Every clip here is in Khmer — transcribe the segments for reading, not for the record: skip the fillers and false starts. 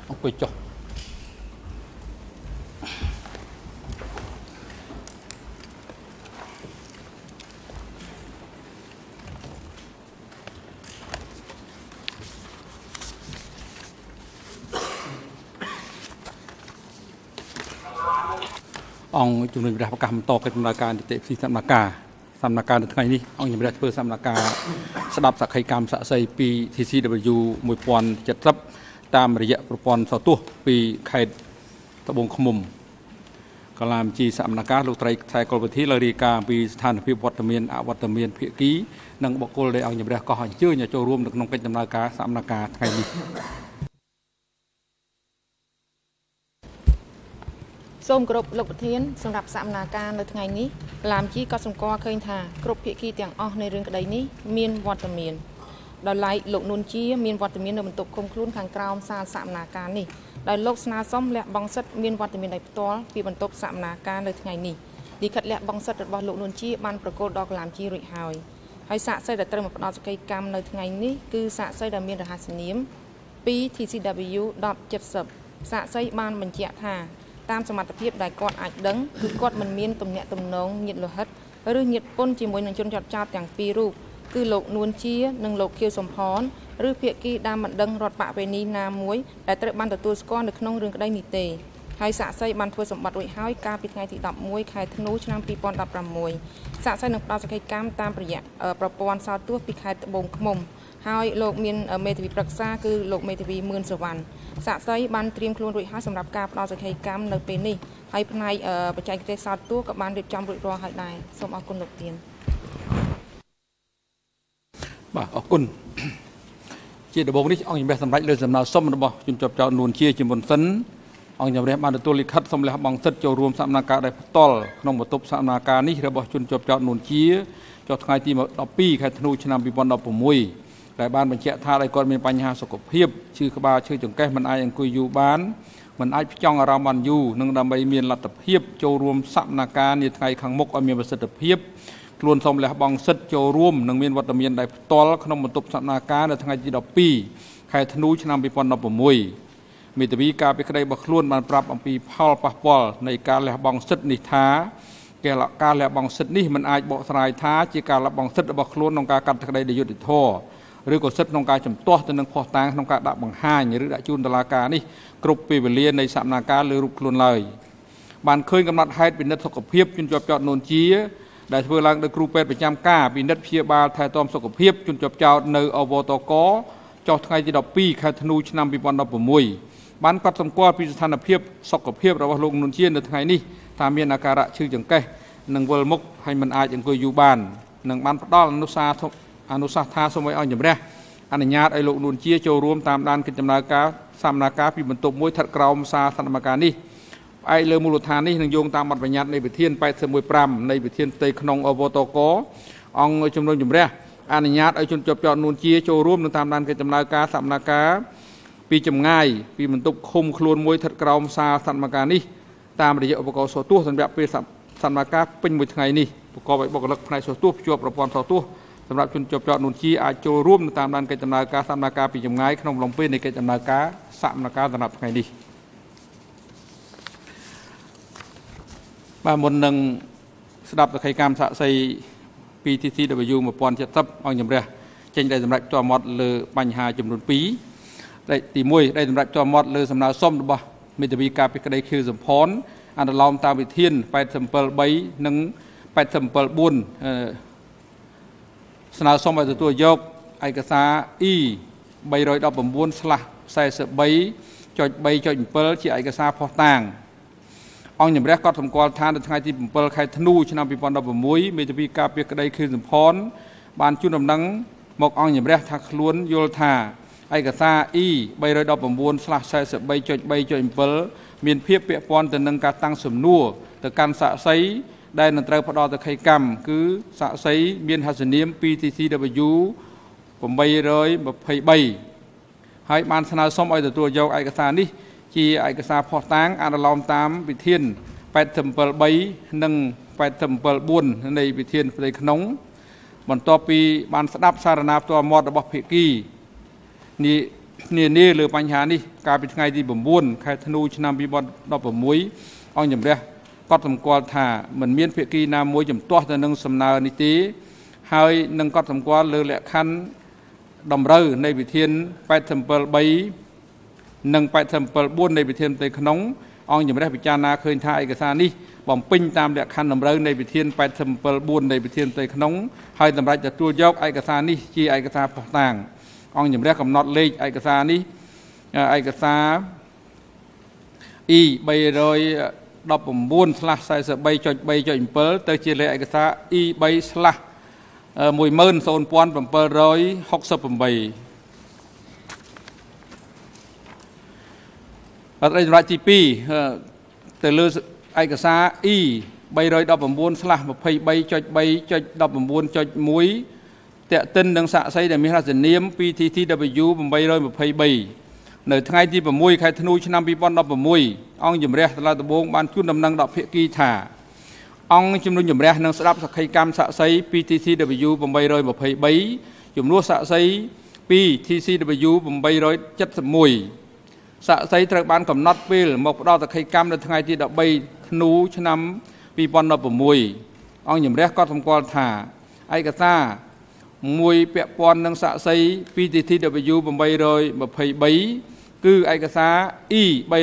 អង្គុយចុះអង្គជំនុំជម្រះប្រកាសបន្តកិច្ចដំណើរការនីតិវិធីសកម្មការនៅថ្ងៃនេះអង្គជំរះធ្វើសកម្មការស្ដាប់សក្ខីកម្មសាក់សីពី TCW 1070 តាមរយៈប្រព័ន្ធសោទស្សន៍ពីខេត្តត្បូងឃ្មុំកាលាមជីសកម្មការលោកត្រីខ្សែកុលវិធីលើរាយការណ៍ពីស្ថានភាពវត្តមានអវត្តមានភាគីនិងបុគ្គលដែលអង្គជំរះកោះអញ្ជើញចូលរួមនៅក្នុងកិច្ចដំណើរការសកម្មការថ្ងៃនេះសូមគោរពលោកប្រធានសម្រាប់សកម្មការនៅថ្ងៃនេះឡាមជីក៏សម្គាល់ឃើញថាគ្រប់ភាគីទាំងអស់នៃរឿងក្តីនេះមានវត្តមានដោយឡែកលោកនួនជាមានវត្តមាននៅបន្ទប់ឃុំខ្លួនខាងក្រោមសាលសកម្មការនេះដោយលោកស្នើសុំលះបង់សិទ្ធិមានវត្តមានដោយផ្ទាល់ពីបន្ទប់សកម្មការនៅថ្ងៃនេះលិខិតលះបង់សិទ្ធិរបស់លោកនួនជាបានប្រកល់ដល់ឡាមជីរួចហើយសាកសីដែលត្រូវមកផ្ដល់សក្ខីកម្មនៅថ្ងៃនេះគឺសាកសីដែលមានរហស្សនាម TCW 1070 សាកសីបានបញ្ជាក់ថាតាមសមត្ថភាពដែលគាត់អាចដឹងគឺគាត់មិនមានទំនាក់ទំនងញាតិលោហិតឬញាតិពុនជាមួយនឹងជនជាប់ចោទទាំងពីររូបគឺលោកនួនជានិងលោកខៀវសំផនឬភាគីដែលមិនដឹងរដ្ឋបវេនីណាមួយដែលត្រូវបានទទួលស្គាល់នៅក្នុងរឿងក្តីនេះទេហើយសាកសីបានធ្វើសម្បត្តិរួចហើយកាលពីថ្ងៃទី11ខែធ្នូឆ្នាំ2016សាកសីនឹងផ្ដល់សក្ខីកម្មតាមរយៈប្រព័ន្ធសោទស្សន៍ពីខេត្តត្បូងឃ្មុំហើយលោកមានមេធាវីប្រឹក្សាគឺលោកមេធាវីមឿនសវណ្ណសាកសីបានត្រៀមខ្លួនរួចហើយសម្រាប់ការផ្ដល់សក្ខីកម្មនៅពេលនេះហើយផ្នែកបច្ចេកទេសសោទស្សន៍ក៏បានរៀបចំរួចរាល់ហើយដែរសូមអរគុណលោកប្រធានបាទអរគុណជាដំបូងនេះអង្គជំរះសម្ដេចលើសំណើសុំរបស់ជនជាប់ចោទនួនជាមុនសិនអង្គជំរះបានទទួលលិខិតសុំលះបង់សិទ្ធិចូលរួមសកម្មភាពដោយផ្ទាល់ក្នុងបន្ទប់សកម្មភាពនេះរបស់ជនជាប់ចោទនួនជាចុះថ្ងៃទី12ខែធ្នូឆ្នាំ2016ដែលបានបញ្ជាក់ថាឲ្យគាត់មានបញ្ហាសុខភាពឈឺក្បាលឈឺចង្កេះមិនអាចអង្គុយយូរបានមិនអាចផ្ចង់អារម្មណ៍បានយូរនិងដើម្បីមានលទ្ធភាពចូលរួមសកម្មភាពនាថ្ងៃខាងមុខឲ្យមានប្រសិទ្ធភាពខ្លួនសូមលះបង់សិទ្ធិចូលរួមនិងមានវត្តមានដោយផ្ទាល់ក្នុងបន្ទប់សកម្មភាពនៅថ្ងៃទី12ខែធ្នូឆ្នាំ2016មេធាវីការពីក្តីរបស់ខ្លួនបានប្រាប់អំពីផលប៉ះពាល់នៃការលះបង់សិទ្ធិនេះថាការលះបង់សិទ្ធិនេះមិនអាចបកស្រាយថាជាការលះបង់សិទ្ធិរបស់ខ្លួនក្នុងការកាត់ក្តីដោយយុត្តិធម៌ឬក៏សិទ្ធិក្នុងការជំទាស់ទៅនឹងភស្តុតាងក្នុងការដាក់បង្ហាញឬដាក់ជូនតុលាការនេះគ្រប់ពេលវេលានៃសកម្មភាពលើរូបខ្លួនឡើយបានឃើញកំណត់ហេតុពិនិត្យសុខភាពជនជាប់ចោទនួនជាដែលធ្វើឡើងដោយគ្រូពេទ្យប្រចាំការពិនិត្យព្យាបាលថែទាំសុខភាពជនជាប់ចោទនៅអវតកចុះថ្ងៃទី12ខែធ្នូឆ្នាំ2016បានកត់សម្គាល់ពីស្ថានភាពសុខភាពរបស់លោកនួនជានៅថ្ងៃនេះថាមានអាការៈឈឺចង្កេះនិងវិលមុខហើយមិនអាចអង្គុយយូរបាននិងបានផ្ដល់អនុសាសន៍ថាសូមឲ្យអង្គជំរះអនុញ្ញាតឲ្យលោកនួនជាចូលរួមតាមដានកិច្ចដំណើរការសកម្មភាពពីបន្ទប់មួយស្ថិតក្រោមសារសកម្មភាពនេះផ្អែកលើមូលដ្ឋាននេះនឹងយោងតាមបទបញ្ញត្តិនៃវិធាន815នៃវិធានផ្ទៃក្នុងអវតកអង្គជំនុំជម្រះអនុញ្ញាតឲ្យជនជាប់ចោទនួនជាចូលរួមនឹងតាមដានកិច្ចដំណើរការសកម្មភាពពីចម្ងាយពីបន្ទប់ឃុំខ្លួនមួយស្ថិតក្រោមសារសកម្មភាពនេះតាមរយៈឧបករណ៍សោទស្សន៍សម្រាប់ពេលសកម្មភាពពេញមួយថ្ងៃនេះប្រកបដោយបុគ្គលិកផ្នែកសោទស្សន៍ភ្ជាប់ប្រព័ន្ធសោទស្សន៍សម្រាប់ជនជាប់ចោទនួនជាអាចចូលរួមនៅតាមដានកិច្ចដំណើរការសកម្មភាពពីចម្ងាយក្នុងអំឡុងពេលនៃកិច្ចដំណើរការសកម្មភាពសម្រាប់ថ្ងៃនេះបាទមុននឹងស្ដាប់សក្ខីកម្មសាក់សីពី TCW 1070អង្គជំរះចេញដែលសម្រាប់ផ្ទាល់មាត់លើបញ្ហាចំនួន2ដែលទី1ដែលសម្រាប់ផ្ទាល់មាត់លើសំណើសុំរបស់មេធាវីការពីក្តីខៀវសំផនអនុលោមតាមវិធាន873និង874ស្នើសុំឲ្យទទួលយកឯកសារ E 319/43.3.7 ជាឯកសារភស្តុតាងអង្គជំរះក៏សម្គាល់ថានៅថ្ងៃទី7ខែធ្នូឆ្នាំ2016មេធាវីការពីក្តីខៀវសំផនបានជូនដំណឹងមកអង្គជំរះថាខ្លួនយល់ថាឯកសារ E 319/43.3.7 មានភាពពាក់ព័ន្ធទៅនឹងការតាំងសំណួរទៅកាន់សាក្សីដែលនឹងត្រូវផ្ដល់សក្ខីកម្មគឺសាក្សីមានហស្សនាម TCW 823ហើយបានស្នើសុំឲ្យទទួលយកឯកសារនេះជាឯកសារភស្តុតាងអនុលោមតាមវិធាន873និង874នៃវិធានផ្ទៃក្នុងបន្ទាប់ពីបានស្ដាប់សារណាផ្ទាល់មាត់របស់ភាគីនេះនេះលើបញ្ហានេះកាលពីថ្ងៃទី9ខែធ្នូឆ្នាំ2016អង្គជំរះកត់សម្គាល់ថាមិនមានភាគីណាមួយជំទាស់ទៅនឹងសំណើនេះទេហើយនឹងកត់សម្គាល់លើលក្ខខណ្ឌតម្រូវនៃវិធាន87.3និង87.4នៃវិធានផ្ទៃក្នុងអង្គជំរះពិចារណាឃើញថាឯកសារនេះបំពេញតាមលក្ខខណ្ឌតម្រូវនៃវិធាន87.4នៃវិធានផ្ទៃក្នុងហើយតម្រូវទទួលយកឯកសារនេះជាឯកសារផុសតាងអង្គជំរះកំណត់លេខឯកសារនេះឯកសារ E 319/43.3.7 ទៅជាលេខឯកសារ E 3/10768 អត្ថន័យសម្រាប់ទី2ទៅលើឯកសារ E 319/23.3.19.1 តេតិននឹងសាក្សីដែលមានរសនាម PTTW 823 នៅថ្ងៃទី6ខែធ្នូឆ្នាំ2016អង្គជំរះសាលាដំបងបានជូនដំណឹងដល់ភាគីថាអង្គជំនុំជម្រះនឹងស្ដាប់សក្ខីកម្មសាក្សី PTTW 823 ជំនួសសាក្សី TCW 871 សាក្សីត្រូវបានកំណត់ពេលមកផ្ដល់សក្ខីកម្មនៅថ្ងៃទី13ធ្នូឆ្នាំ2016អង្គជំរះក៏សម្គាល់ថាឯកសារមួយពាក់ព័ន្ធនឹងសាក្សី PTTW 823 គឺឯកសារ E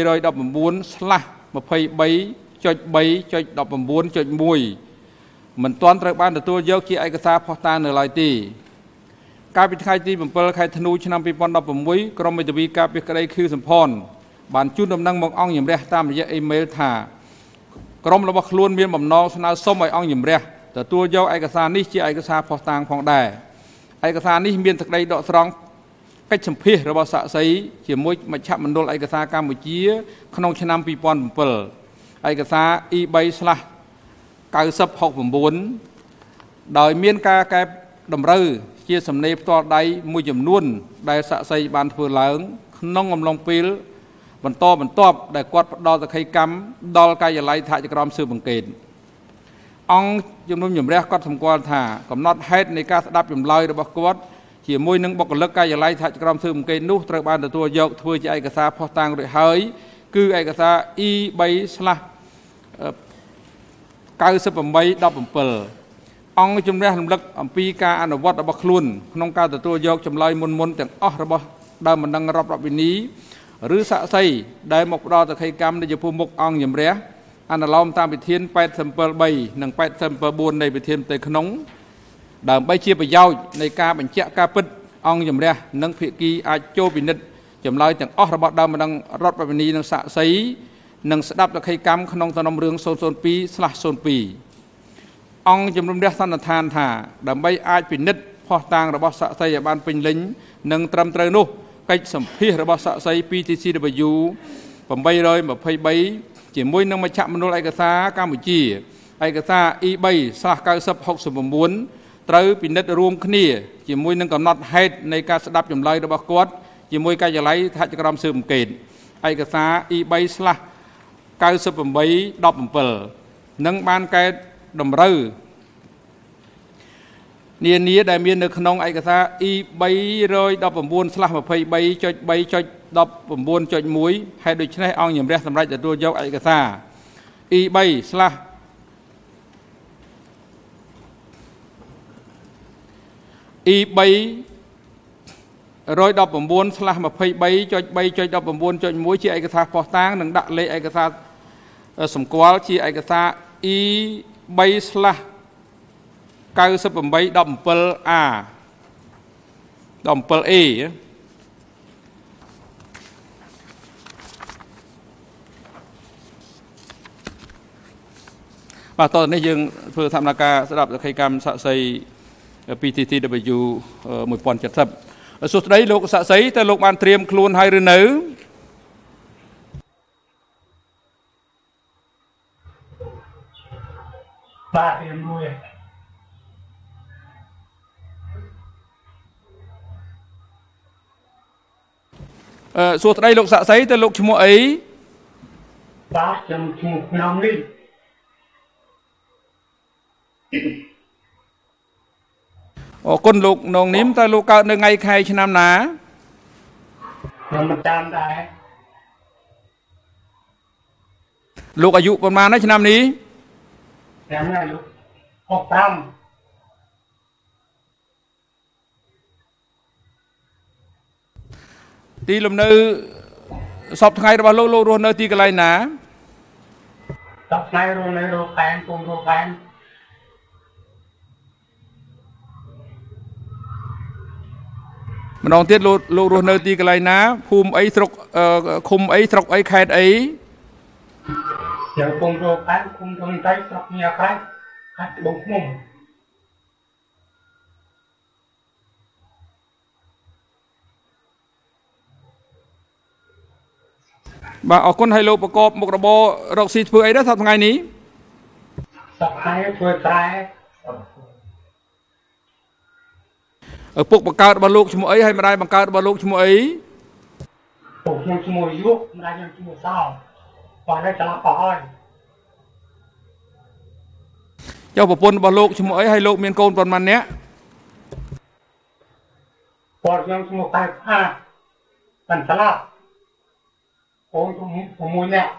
319/23.3.19.1 មិនទាន់ត្រូវបានទទួលយកជាឯកសារផុសតាងនៅឡើយទេកាលពីថ្ងៃទី7ខែធ្នូឆ្នាំ2016ក្រុមមេធាវីការពារក្តីខៀវសំផនបានជូនដំណឹងមកអង្គជំរះតាមរយៈអ៊ីមែលថាក្រុមរបស់ខ្លួនមានបំណងស្នើសុំឲ្យអង្គជំរះទទួលយកឯកសារនេះជាឯកសារផុសតាងផងដែរឯកសារនេះមានសេចក្តីដកស្រង់កិច្ចសម្ភាសរបស់សាក្សីជាមួយមជ្ឈមណ្ឌលឯកសារកម្ពុជាក្នុងឆ្នាំ2007ឯកសារ E3/9069 ដោយមានការកែតម្រូវជាសំណេរផ្ទាល់ដៃមួយចំនួនដែលសាក្សីបានធ្វើឡើងក្នុងអំឡុងពេលបន្តបន្ទាប់ដែលគាត់ផ្ដល់សក្ខីកម្មដល់ការិយាល័យថាជាក្រមស៊ើបអង្កេតអង្គជំនុំជម្រះគាត់សម្គាល់ថាកំណត់ហេតុនៃការស្ដាប់ចម្លើយរបស់គាត់ជាមួយនឹងបុគ្គលិកការិយាល័យថាជាក្រមស៊ើបអង្កេតនោះត្រូវបានទទួលយកធ្វើជាឯកសារផុសតាងរួចហើយគឺឯកសារ E3/9817 អង្គជំរះរំលឹកអំពីការអនុវត្តរបស់ខ្លួនក្នុងការទទួលយកចម្លើយមុនទាំងអស់របស់ដើមបណ្ដឹងរដ្ឋវិនីឬសាក្សីដែលមកផ្ដល់សក្ខីកម្មនៅចំពោះមុខអង្គជំរះអនុលោមតាមវិធាន87.3និង87.4នៃវិធានផ្ទៃក្នុងដើម្បីជាប្រយោជន៍នៃការបញ្ជាក់ការពិតអង្គជំរះនិងភាគីអាចចូលពិនិត្យចម្លើយទាំងអស់របស់ដើមបណ្ដឹងរដ្ឋវិនីនិងសាក្សីនិងស្ដាប់សក្ខីកម្មក្នុងសំណុំរឿង 002/02 អង្គជំនុំជម្រះសន្និដ្ឋានថាដើម្បីអាចពិនិត្យភស្តុតាងរបស់សាក្សីឲ្យបានពេញលេញនិងត្រឹមត្រូវនោះកិច្ចសម្ភាសរបស់សាក្សី PTCW 823 ជាមួយនឹងមជ្ឈមណ្ឌលឯកសារកម្ពុជាឯកសារ E3/9069 ត្រូវពិនិត្យរួមគ្នាជាមួយនឹងកំណត់ហេតុនៃការស្ដាប់ចម្លើយរបស់គាត់ជាមួយការិយាល័យសហជីវកម្មស៊ើបអង្កេតឯកសារ E3/9817 និងបានកែតម្រូវនានាដែលមាននៅក្នុងឯកសារ E319/23.3.19.1 ហេតុដូច្នេះអង្គជំរះសម្រាប់ទទួលយកឯកសារ E319/23.3.19.1 ជាឯកសារផុសតាងនិងដាក់លេខឯកសារសម្គាល់ជាឯកសារ E3/9817A 17A បាទតោះនេះយើងធ្វើធម្មការស្ដាប់សក្ខីកម្មសាក្សី PTTW 1070 សួស្តីលោកសាក្សីតើលោកបានត្រៀមខ្លួនហើយឬនៅបាទរៀនមួយសួស្តីលោកសាក្សីតើលោកឈ្មោះអីបាទខ្ញុំឈ្មោះក្នុងនេះអរគុណលោកនងនីមតើលោកកើតនៅថ្ងៃខែឆ្នាំណាខ្ញុំមិនចាំដែរលោកអាយុប្រហែលណាឆ្នាំនេះចាំណាលោក65 ទីលំនៅសពថ្ងៃរបស់លោករស់នៅទីកន្លែងណាសប្តាហ៍រស់នៅរកផែនគុំរកផែនម្ដងទៀតលោករស់នៅទីកន្លែងណាភូមិអីស្រុកឃុំអីស្រុកអីខេត្តអីយើងគុំរកផែនគុំរងតៃស្រុកញាខេត្តខេត្តត្បូងឃ្មុំបាទអរគុណឲ្យលោកប្រកបមុខរបររកស៊ីធ្វើអីដែរសប្តាហ៍ថ្ងៃនេះសប្តាហ៍ធ្វើត្រែឪពុកបង្កើតរបស់លោកឈ្មោះអីហើយម្ដាយបង្កើតរបស់លោកឈ្មោះអីពួកខ្ញុំឈ្មោះយុកម្ដាយខ្ញុំឈ្មោះសោបាទហើយឆ្លាប់បោះហើយចុះប្រពន្ធរបស់លោកឈ្មោះអីហើយលោកមានកូនប៉ុន្មាននាក់គាត់ខ្ញុំឈ្មោះតែផាបានឆ្លាប់កូន6នាក់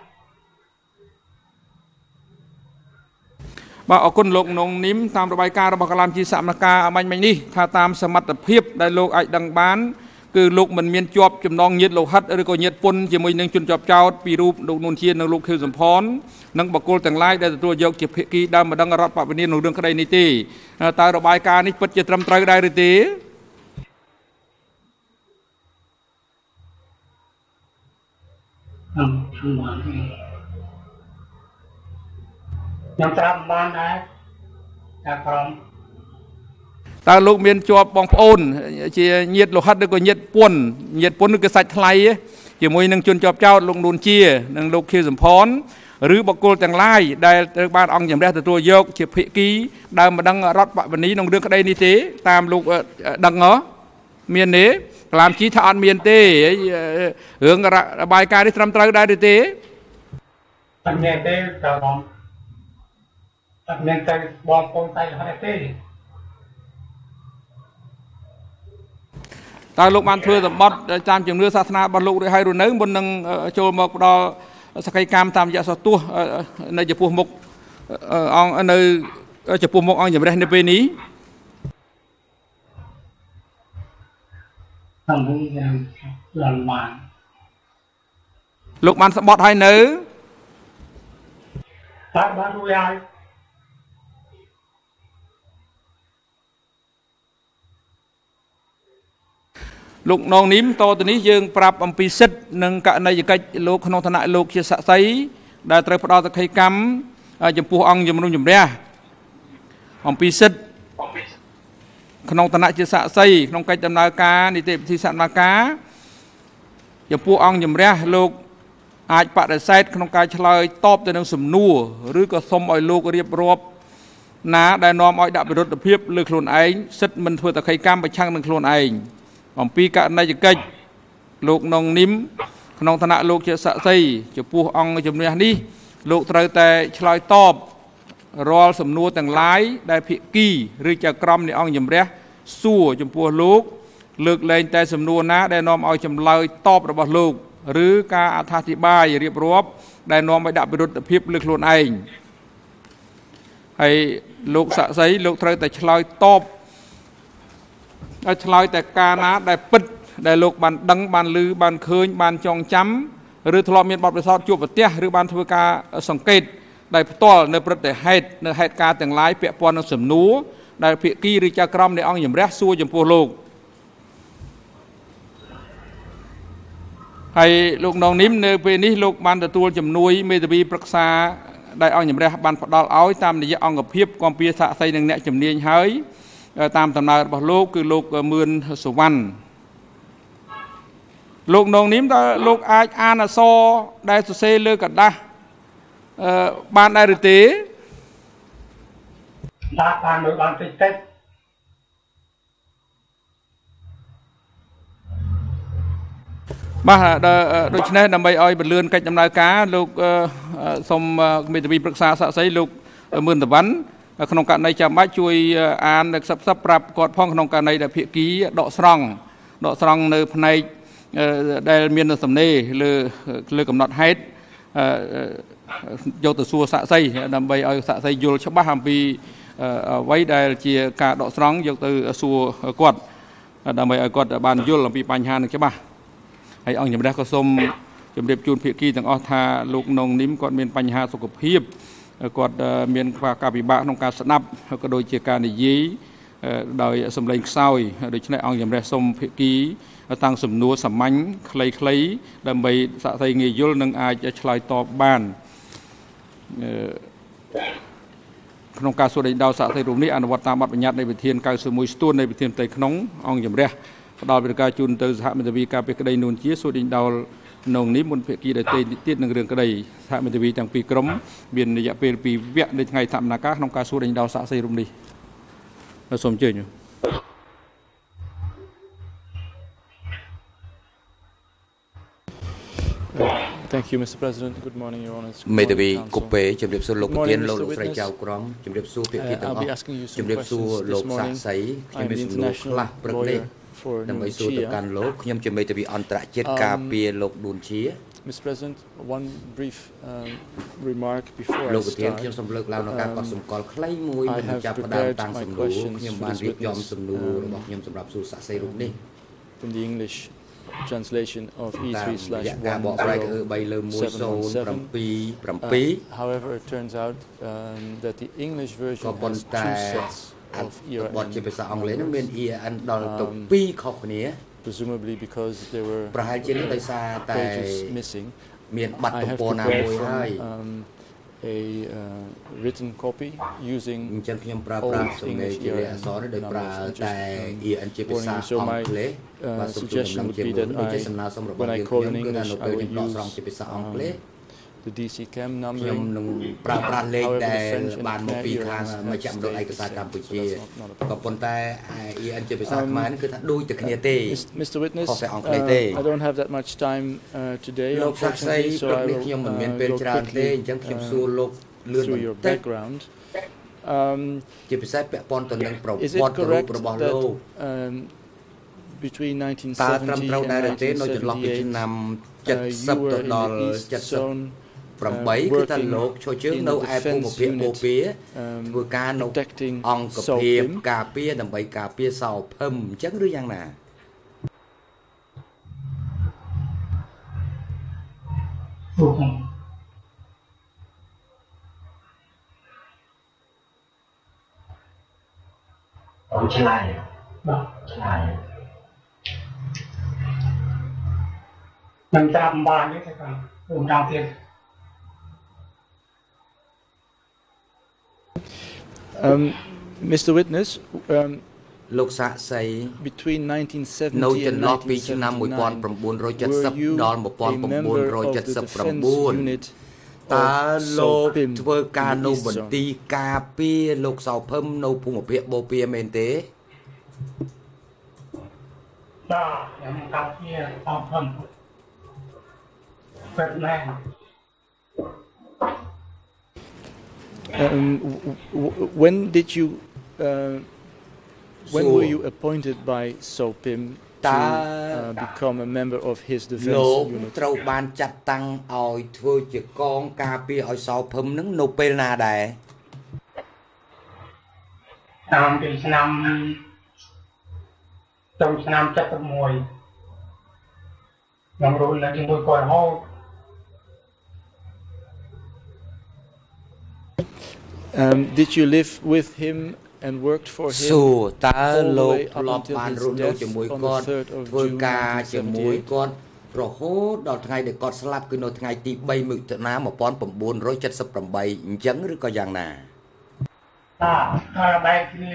បាទអរគុណលោកនងនីមតាមរបាយការណ៍របស់កាឡាមជីសមនការអមាញ់មិញនេះថាតាមសមត្ថភាពដែលលោកអាចដឹងបានគឺលោកមិនមានជាប់ចំណងញាតិលោហិតឬក៏ញាតិពុនជាមួយនឹងជនជាប់ចោតពីរូបលោកនួនជានិងលោកខៀវសំផននិងបកគលទាំងឡាយដែលទទួលយកជាភាគីដើមម្ដងរដ្ឋបព្វនាក្នុងរឿងក្តីនេះទេតើរបាយការណ៍នេះពិតជាត្រឹមត្រូវដែរឬទេខ្ញុំត្រាប់បានដែរតែក្រុមតើលោកមានជាប់បងប្អូនជាញាតិលោហិតឬក៏ញាតិពុនឬក៏សាច់ថ្លៃជាមួយនឹងជនជាប់ចោតលោកនួនជានិងលោកខៀវសំផនឬបកគលទាំងឡាយដែលត្រូវបានអង្គជំរះទទួលយកជាភាគីដើមម្ដងរដ្ឋបព្វនីក្នុងរឿងក្តីនេះទេតាមលោកដឹងមានទេកាឡាមជីថាអត់មានទេរឿងរបាយការណ៍នេះត្រឹមត្រូវដែរទេអត់មានទេតើបងអត់មានតែបងប្អូនតែហត់ទេតើលោកបានធ្វើសម្បត្តិតាមជំនឿសាសនារបស់លោករួចហើយឬនៅមុននឹងចូលមកផ្ដល់សកម្មកម្មតាមរយៈសទោះនៅចំពោះមុខអង្គនៅចំពោះមុខអង្គជំរះនៅពេលនេះខ្ញុំនឹងឡើងបានលោកបានស្បត់ហើយនៅតែបានរួចហើយលោកនងនីមតទៅនេះយើងប្រាប់អំពីសិទ្ធិនិងករណីយកិច្ចលោកក្នុងឋានៈលោកជាស័ក្តិសិទ្ធិដែលត្រូវផ្ដល់សក្ខីកម្មចំពោះអង្គជំនុំជម្រះអំពីសិទ្ធិក្នុងឋានៈជាស័ក្តិសិទ្ធិក្នុងកិច្ចដំណើរការនីតិវិធីសមាការចំពោះអង្គជំរះលោកអាចបដិសេធក្នុងការឆ្លើយតបទៅនឹងសំណួរឬក៏សុំឲ្យលោករៀបរាប់ណាដែលនាំឲ្យដាក់វិរុទ្ធភាពលើខ្លួនឯងសិទ្ធិមិនធ្វើសក្ខីកម្មប្រឆាំងនឹងខ្លួនឯង អំពីករណីយកិច្ចលោកនងនីមក្នុងឋានៈលោកជាស័ក្តិសិទ្ធិចំពោះអង្គជំនះនេះលោកត្រូវតែឆ្លើយតបរាល់សំណួរទាំងឡាយដែលភាគីឬចៅក្រមនៃអង្គជំរះសួរចំពោះលោកលើកលែងតែសំណួរណាដែលនាំឲ្យចម្លើយតបរបស់លោកឬការអត្ថាធិប្បាយរៀបរាប់ដែលនាំឲ្យដាក់វិរុទ្ធភាពលើខ្លួនឯងហើយលោកស័ក្តិសិទ្ធិលោកត្រូវតែឆ្លើយតប ឲ្យឆ្លើយតែការណាដែលពិតដែលលោកបានដឹងបានឮបានឃើញបានចងចាំឬធ្លាប់មានបទពិសោធន៍ជួបប្រទះឬបានធ្វើការសង្កេតដែលផ្ទាល់នៅព្រឹត្តិហេតុនៅហេតុការណ៍ទាំងឡាយពាក់ព័ន្ធនឹងសំណួរដែលភាគីឬចៅក្រមនៃអង្គជំរះសួរចំពោះលោកហើយលោកនងនីមនៅពេលនេះលោកបានទទួលជំនួយមេធាវីប្រឹក្សាដែលអង្គជំរះបានផ្ដល់ឲ្យតាមរយៈអង្គភាពគម្ពីរសាក្សីនិងអ្នកជំនាញហើយ តាមដំណើររបស់លោកគឺលោកមឿនសុវណ្ណលោកនងនីមតើលោកអាចអានអក្សរដែលសរសេរលើกระดาษបានដែរឬទេបាននៅបានតិចតិចបាទដូច្នេះដើម្បីឲ្យបលឿនកិច្ចដំណើរការលោកសូមមេធាវីប្រឹក្សាសាក្សីលោកមឿនសុវណ្ណ ក្នុងករណីចាំបាច់ជួយអានខ្សឹបប្រាប់គាត់ផងក្នុងករណីដែលភាគីដកស្រង់នៅផ្នែកដែលមានសំណេរលើកំណត់ហេតុយកទៅសួរសាក់សីដើម្បីឲ្យសាក់សីយល់ច្បាស់អំពីអ្វីដែលជាការដកស្រង់យកទៅសួរគាត់ដើម្បីឲ្យគាត់បានយល់អំពីបញ្ហានឹងច្បាស់ហើយអង្គជំរះក៏សូមជម្រាបជូនភាគីទាំងអស់ថាលោកនងនីមគាត់មានបញ្ហាសុខភាពគាត់មានការពិបាកក្នុងការស្ដាប់ក៏ដូចជាការនិយាយដោយសម្លេងខ្សោយដូច្នេះអង្គជំរះសូមភាគីតាំងសំណួរសាមញ្ញខ្លីៗដើម្បីសាក់សីងាយយល់និងអាចឆ្លើយតបបានក្នុងការសួរដេញដោលសាក់សីរូបនេះអនុវត្តតាមបទបញ្ញត្តិនៃវិធាន91ស្ទួននៃវិធានផ្ទៃក្នុងអង្គជំរះផ្ដល់វិធានការជូនទៅសហមេធាវីការពារក្តីនួនជាសួរដេញដោលនងនេះមុនភាគីដែលទៀតនឹងរឿងក្តីសហមេធាវីទាំងពីរក្រុមមានរយៈពេល2វគ្គនៅថ្ងៃសកម្មភាពក្នុងការសួរដេញដោលសាក់សីរូបនេះសូមអញ្ជើញ Thank you, Mr. President. Good morning, Your Honours. មេធាវីគូពេជំរាបសួរលោកប្រធានលោកស្រីចៅក្រមជំរាបសួរភាគីទាំងអស់ជំរាបសួរលោកសាក់សីខ្ញុំមានសំណួរខ្លះព្រឹកនេះដើម្បីសួរទៅកាន់លោកខ្ញុំជាមេធាវីអន្តរជាតិការពារលោកឌួនជា Mr. President, one brief remark before I លោកប្រធាន start. ខ្ញុំសូមលើកឡើងនៅការកត់សម្គាល់ខ្លីមួយមុនចាប់ផ្ដើមតាំងសំណួរខ្ញុំបានរៀបចំសំណួររបស់ខ្ញុំសម្រាប់សួរសាក់សីរូបនេះ From the English translation of E3/107. However, it turns out that the English version has two sets of ERN, presumably because there were pages missing. I have prepared from a written copy using old English ERN numbers. So my suggestion would be that when I call in English, I will use the DC Chem number. However, the French and Khmer ERNs have stayed, so Mr. Witness, I don't have that much time today, unfortunately, so I will go quickly through your background. Is it correct that between 1970 and 1978, you were in the East Zone working in the defense unit protecting Sao Pim? ការពារដើម្បីការពារសោភឹមអញ្ចឹងឬយ៉ាងណាអូឆ្លៃបាទឆ្លៃមិនតាមបានទេតែខ្ញុំតាមទៀត Mr. Witness, លោកសាក់សី between 1970 នៅច and ន្លោះពីឆ្នាំ 1979 1970 ដល់ 1979 តើលោកធ្វើការនៅមន្ទីរការពារលោកសោភឹមនៅភូមិភាគបូព៌ាមែនទេបាទខ្ញុំការពារសោភឹមពិតមែន when did you when were you appointed by Sao Pim to become a member of his defense unit? ត្រូវបានចាត់តាំងឲ្យធ្វើជាកងការពារឲ្យសោភឹមនឹងនៅពេលណាដែរតាមពីឆ្នាំឆ្នាំ71ខ្ញុំរស់នៅជាមួយគាត់រហូត Did you live with him and worked for him តើលោកធ្លាប់បានរស់នៅជាមួយគាត់ធ្វើការជាមួយគាត់រហូតដល់ថ្ងៃដែលគាត់ស្លាប់គឺនៅថ្ងៃទី3 មិថុនា 1978 អញ្ចឹងឬក៏យ៉ាងណាបែបគ្នា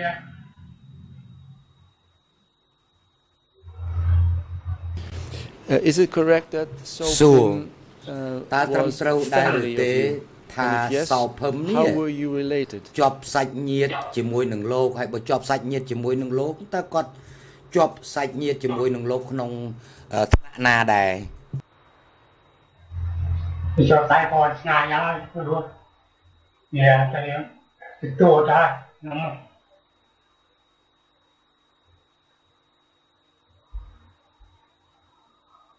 Is it correct that Sao Pim តើត្រឹមត្រូវដែរឬទេថាសោភឹមនេះ How were you related? ជាប់សាច់ញាតិជាមួយនឹងលោកហើយបើជាប់សាច់ញាតិជាមួយនឹងលោកតើគាត់ជាប់សាច់ញាតិជាមួយនឹងលោកក្នុងឋានៈណាដែរជាប់តែគាត់ឆ្ងាយហើយព្រោះវាតែទទួលដែរហ្នឹងស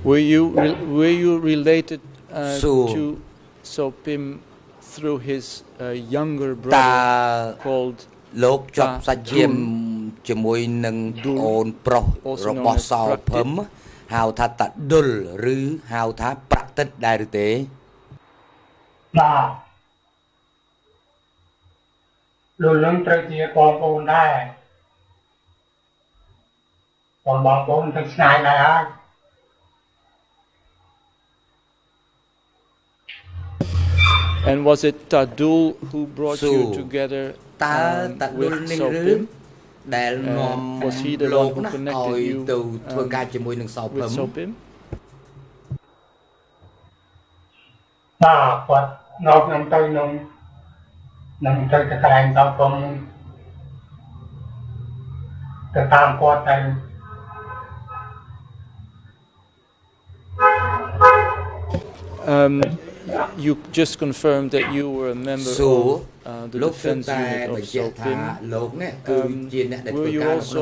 Were you related to Sopim through his younger brother called លោកជាប់សាច់ឈាមជាមួយនឹងអូនប្រុសរបស់សោភឹមហៅថាតាដុលឬហៅថាប្រតិតដែរឬទេបាទលោកនឹងត្រូវជាបងប្អូនដែរបងប្អូនទៅឆ្ងាយដែរហើយ And was it Tadul who brought you together with Sopim? Was he the one who connected you with Sopim? បាទគាត់នៅខ្ញុំទៅនឹងទៅកន្លែងសង្គមទៅតាមគាត់ទៅ You just confirmed that you were a member of the defense unit of Sopim. Were you also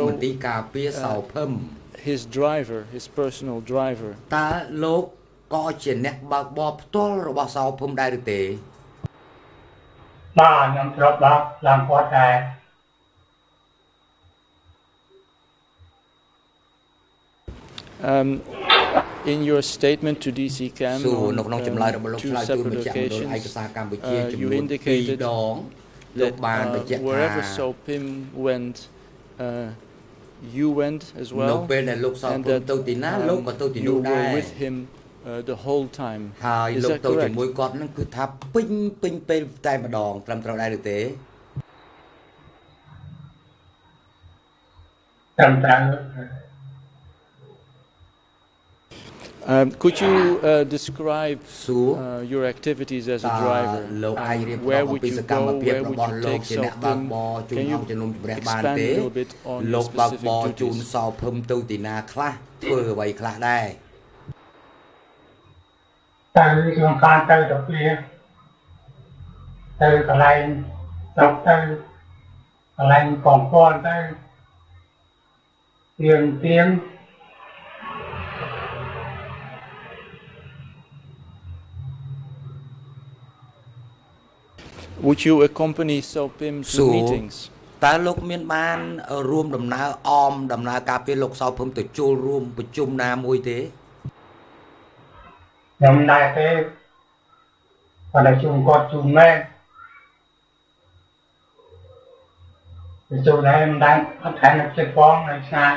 his driver, his personal driver? តើលោកក៏ជាអ្នកបើកបរផ្ទាល់របស់សោភឹមដែរឬទេបាទខ្ញុំធ្លាប់បើកឡើងគាត់ដែរ In your statement to DC Cam on two separate occasions, you indicated that wherever Sopim went, you went as well, and that you were with him the whole time. Is that correct? Could you describe your activities as a driver? Where would you go? Where would you take Sopim? Can you expand a little bit on your specific duties? ទៅក្នុងការទៅទៅវាទៅកន្លែងទៅកន្លែងកងពលទៅទៀង Would you accompany Sopim to meetings? តើលោកមានបានរួមដំណើរអមដំណើរការពេលលោកសោភឹមទៅចូលរួមប្រជុំណាមួយទេខ្ញុំដែរទេគាត់តែជុំគាត់ជុំមែនទៅចូលដែរមិនដែរអត់ថែមចិត្តផងនៅឆ្ងាយ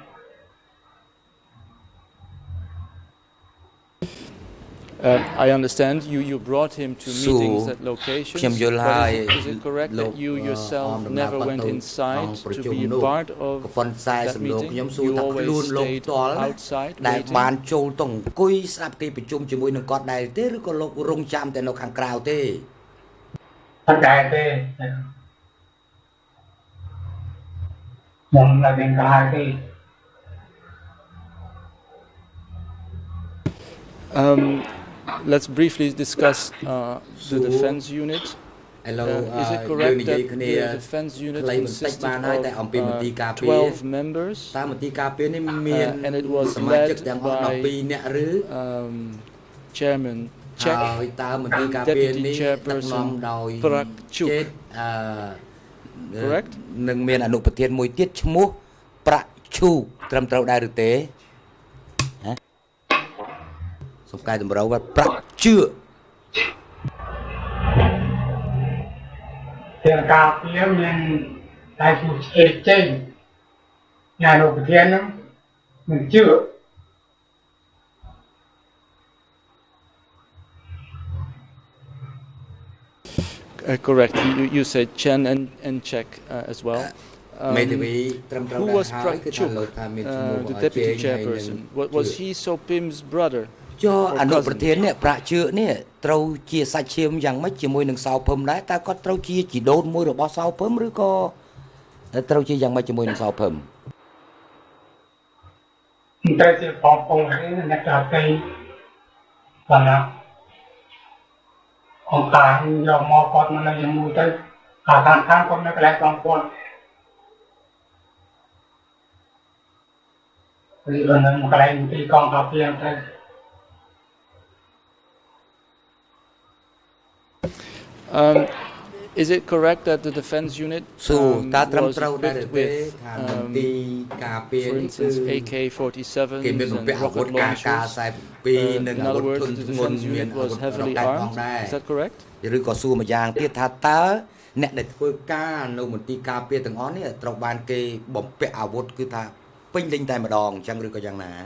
I understand you brought him to meetings at locations, but is it correct that you yourself never went inside to be a part of that meeting? You always stayed outside waiting? បានចូលទៅអង្គុយស្ដាប់គេប្រជុំជាមួយនឹងគាត់ដែរទេឬក៏លោករងចាំតែនៅខាងក្រៅទេអត់ដែរទេខ្ញុំនៅខាងក្រៅទេ Let's briefly discuss the defense unit. Is it correct that the defense unit consisted of 12 members and it was led by Chairman Czech, Deputy Chairperson Prakchuk? Correct? នឹងមានអនុប្រធានមួយទៀតឈ្មោះប្រាក់ឈូត្រឹមត្រូវដែរឬទេ សំកាយតម្រូវថាប្រាក់ជឿទាំងការពៀមានតែជួឆ្អេចេញញ៉ាំនៅប្រធានហ្នឹងមិនជឿ Correct. You said Chen and Czech as well. Who was Prakchuk, the deputy chairperson? Was he Sopim's brother? ចុះអនុប្រធាននេះប្រាក់ជឿនេះត្រូវជាសាច់ឈាមយ៉ាងម៉េចជាមួយនឹងសោភឹមដែរតើគាត់ត្រូវជាជីដូនមួយរបស់សោភឹមឬក៏ត្រូវជាយ៉ាងម៉េចជាមួយនឹងសោភឹមតែជាបងប្អូននេះអ្នកតាទីបាទអង្គការយកមកគាត់មកនៅជាមួយទៅខាងគាត់នៅកន្លែងបងប្អូន Vì lần này một cái này thì con học riêng thôi Is it correct that the defense unit was equipped with, for instance, AK-47s and rocket launchers? In other words, the defense unit was heavily armed. Is that correct? ឬក៏សួរម្យ៉ាងទៀតថាតើអ្នកដែលធ្វើការនៅមន្ទីរការពារទាំងអស់នេះត្រូវបានគេបំពាក់អាវុធគឺថាពេញលេញតែម្ដងអញ្ចឹងឬក៏យ៉ាងណា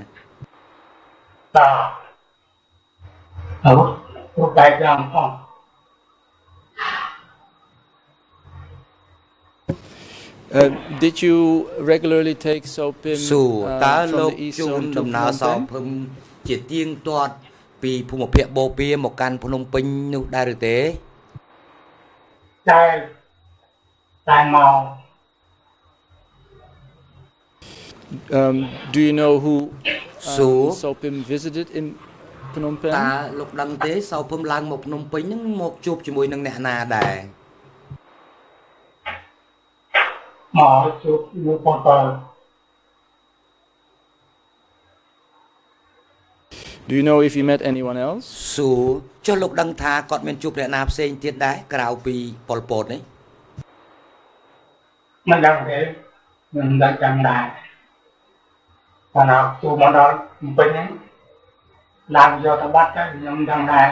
Did you regularly take Sopim from the east zone to Phnom Penh? ជាទៀងទាត់ពីភូមិភាគបូព៌ាមកកាន់ភ្នំពេញនោះដែរឬទេ Do you know who Sopim visited in Phnom Penh? តើលោកដឹងទេសោភឹមឡើងមកភ្នំពេញហ្នឹងមកជួបជាមួយនឹងអ្នកណាដែរមកជួបលោកបងប្អូន Do you know if he met anyone else? ចុះលោកដឹងថាគាត់មានជួបអ្នកណាផ្សេងទៀតដែរក្រៅពីប៉ុលពតនេះមិនដឹងទេមិនដឹងចាំដែរប៉ុន្តែជួបមកដល់ភ្នំពេញហ្នឹងឡើងយកទៅបាត់ទៅខ្ញុំមិនដឹងដែរ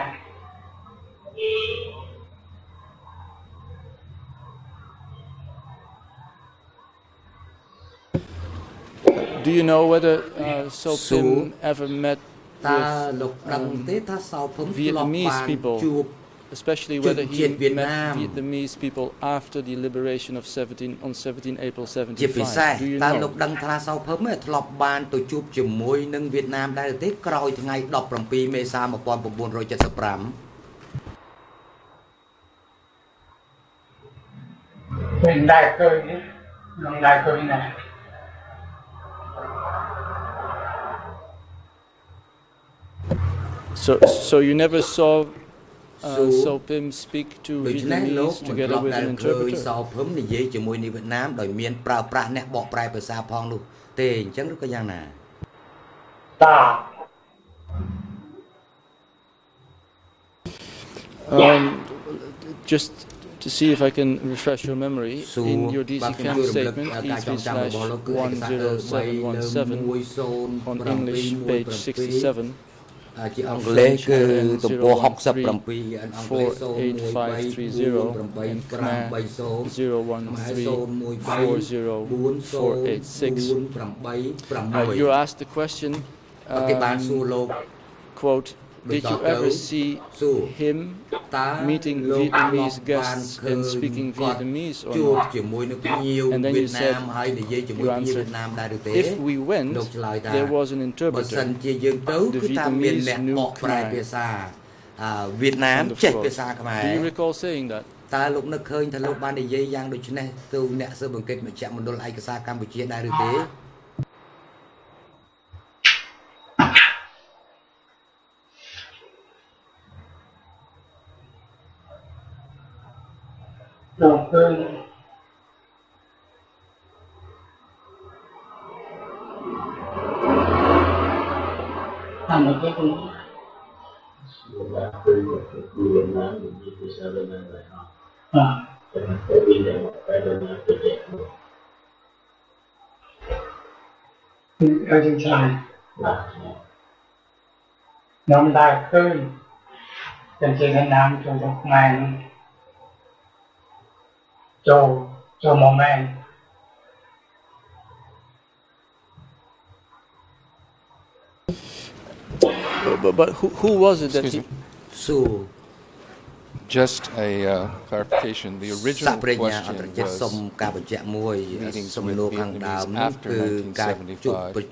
Do you know whether Sopim ever met Vietnamese people, especially whether he met Vietnamese people after the liberation of 17 April 75? Do you know? លោកដឹងថាសោភឹមធ្លាប់បានទៅជួបជាមួយនឹងវៀតណាមដែរទេក្រោយថ្ងៃ17មេសា 1975 ពេលដែរឃើញនឹងដែរឃើញណា So you never saw Sopim speak to Vietnamese together with an interpreter? សោភឹមនិយាយជាមួយនឹងវៀតណាមដោយមានប្រើប្រាស់អ្នកបកប្រែភាសាផងនោះទេអញ្ចឹងឬក៏យ៉ាងណា Just to see if I can refresh your memory, in your DC camp statement, E3/1017 on English, page 67, ជាអង់គ្លេសគឺទំព័រ67 48530 and Khmer 01340486486. You asked the question, quote, did you ever see him meeting Vietnamese guests and speaking Vietnamese or not? And then you said, you answered, if we went, there was an interpreter. The Vietnamese knew Khmer. Do you recall saying that? តើលោកនឹកឃើញថាលោកបាននិយាយយ៉ាងដូចនេះទៅអ្នកស៊ើបអង្កេតមជ្ឈមណ្ឌលឯកសារកម្ពុជាដែរឬទេ Được khơi làm một cái gì ở trên sàn nhóm đại khơi trên trên Nam trong một ngày cho moment. But who was it that he... Just a clarification. The original question was meetings with Vietnamese after 1975. The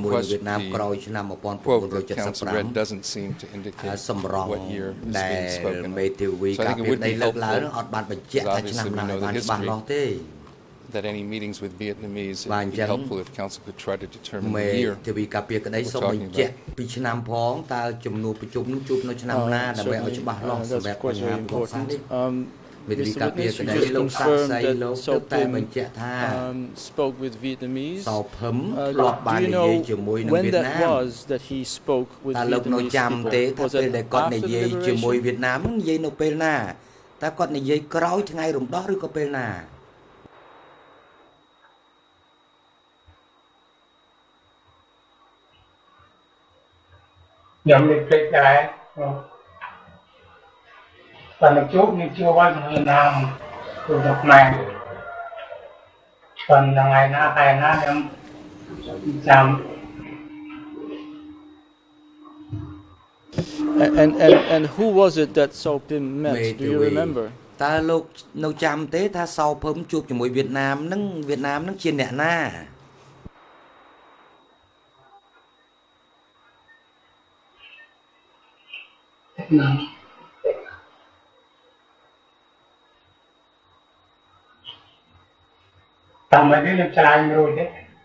quote that Council read doesn't seem to indicate what year is being spoken of. So I think it would be helpful, because obviously we know the history, that any meetings with Vietnamese, it would be helpful if Council could try to determine the year we're talking about. That's of course very important. Mr. Witness, you just confirmed that Sopim spoke with Vietnamese. Do you know when that was that he spoke with Vietnamese people? Was it after the liberation? taគាត់និយាយក្រោយថ្ងៃរំដោះឬក៏ពេលណាខ្ញុំនិយាយដែរតែជួបនេះជួបហើយនៅណាមទៅខ្មែរប៉ុន្តែថ្ងៃណាខ្ញុំចាំ And who was it that Sao Pim met? Do you remember? តើលោកនៅចាំទេថាសោភឹមជួបជាមួយវៀតណាមនឹងជាអ្នកណាតាមមកនេះនឹងឆ្លើយរួចទេ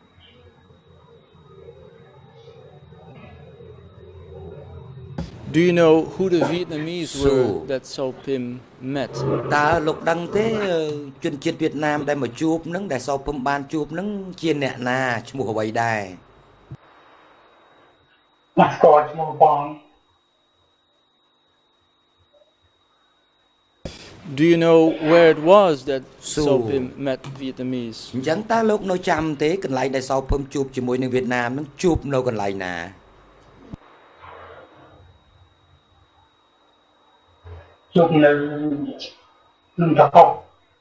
Do you know who the Vietnamese were that Sao Pim met? តើលោកដឹងទេជនជាតិវៀតណាមដែលមកជួបនឹងដែលសោភឹមបានជួបនឹងជាអ្នកណាឈ្មោះអ្វីដែរមកស្គាល់ឈ្មោះបង Do you know where it was that Sao Pim met Vietnamese? អញ្ចឹងតើលោកនៅចាំទេកន្លែងដែលសោភឹមជួបជាមួយនឹងវៀតណាមនឹងជួបនៅកន្លែងណាជួបនៅតកោ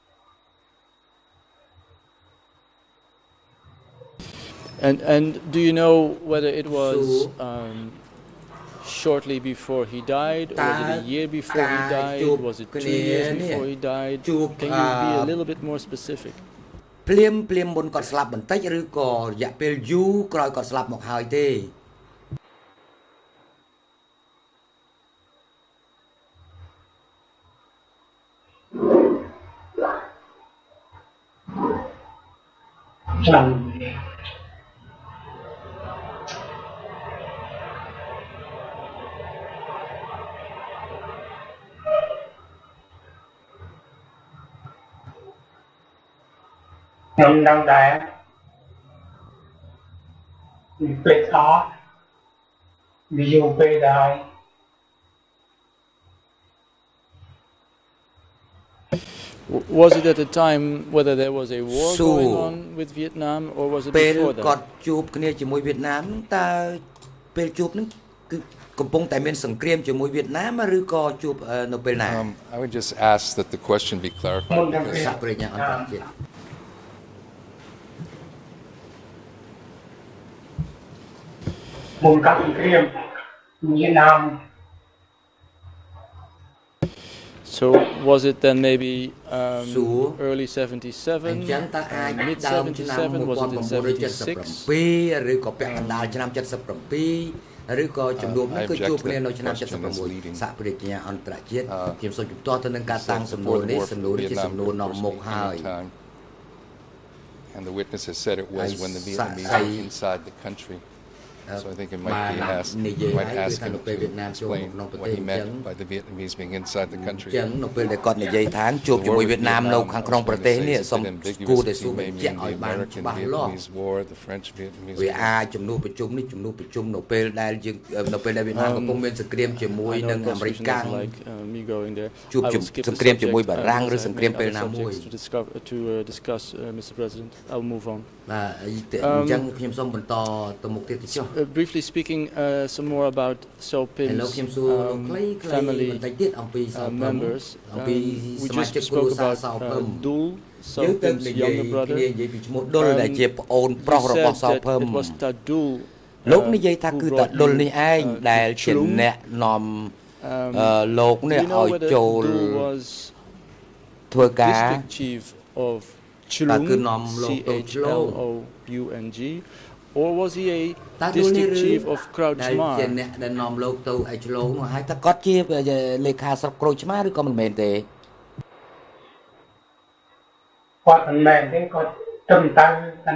And do you know whether it was shortly before he died, or was it a year before he died? Was it 2 years before he died? Can you be a little bit more specific? ភ្លាមមុនគាត់ស្លាប់បន្តិចឬក៏រយៈពេលយូរក្រោយគាត់ស្លាប់មកហើយទេចាំខ្ញុំដឹងដែរពេលអស់វាយូរពេលដែរ Was it at the time whether there was a war going on with Vietnam, or was it before that? គាត់ជួបគ្នាជាមួយវៀតណាមតើពេលជួបនឹងគឺកំពុងតែមានសង្គ្រាមជាមួយវៀតណាមឬក៏ជួបនៅពេលណា I would just ask that the question be clarified. សហប្រញ្ញាអន្តរជាតិមុនកាប់សង្គ្រាមវៀតណាម So was it then maybe early 77, mid 77, was it in 76? ឬក៏ពាក់កណ្ដាលឆ្នាំ77ឬក៏ជំនួបនេះគឺជួបគ្នានៅឆ្នាំ76សហប្រញ្ញាអន្តរជាតិខ្ញុំសូមជំទាស់ទៅនឹងការតាំងសំណួរនេះសំណួរជាសំណួរនាំមុខហើយ And the witness has said it was when the Vietnamese were inside the country. So I think it might be asked, might ask him to explain what he meant by the Vietnamese being inside the country. ចឹងនៅពេលដែលគាត់និយាយថាជួបជាមួយវៀតណាមនៅខាងក្នុងប្រទេសនេះសូមគួរតែសួរបញ្ជាក់ឲ្យបានច្បាស់លាស់វាអាចជំនួបប្រជុំនេះជំនួបប្រជុំនៅពេលដែលយើងនៅពេលដែលវៀតណាមកំពុងមានសង្គ្រាមជាមួយនឹងអាមេរិកកាំងជួបសង្គ្រាមជាមួយបារាំងឬសង្គ្រាមពេលណាមួយ to discuss Mr. President. I'll move on. បាទអញ្ចឹងខ្ញុំសូមបន្តទៅមុខទៀតចុះ Briefly speaking, some more about Sao Pim's family members. We just spoke about Dul, Sao Pim's younger brother. It was Tadul. លោកនិយាយថាគឺតាដុលនេះឯងដែលជាអ្នកនាំលោកនេះឲ្យចូលធ្វើការ District Chief of Chlung, CHLOUNG. Or was he a district chief of Kraut Khmer? ជាអ្នកដែលនាំលោកទៅឲ្យឆ្លងនោះហើយតើគាត់ជាលេខាស្រុកក្រូចឆ្មាឬក៏មិនមែនទេគាត់មិនមែនទេគាត់ទៅនៅដែរ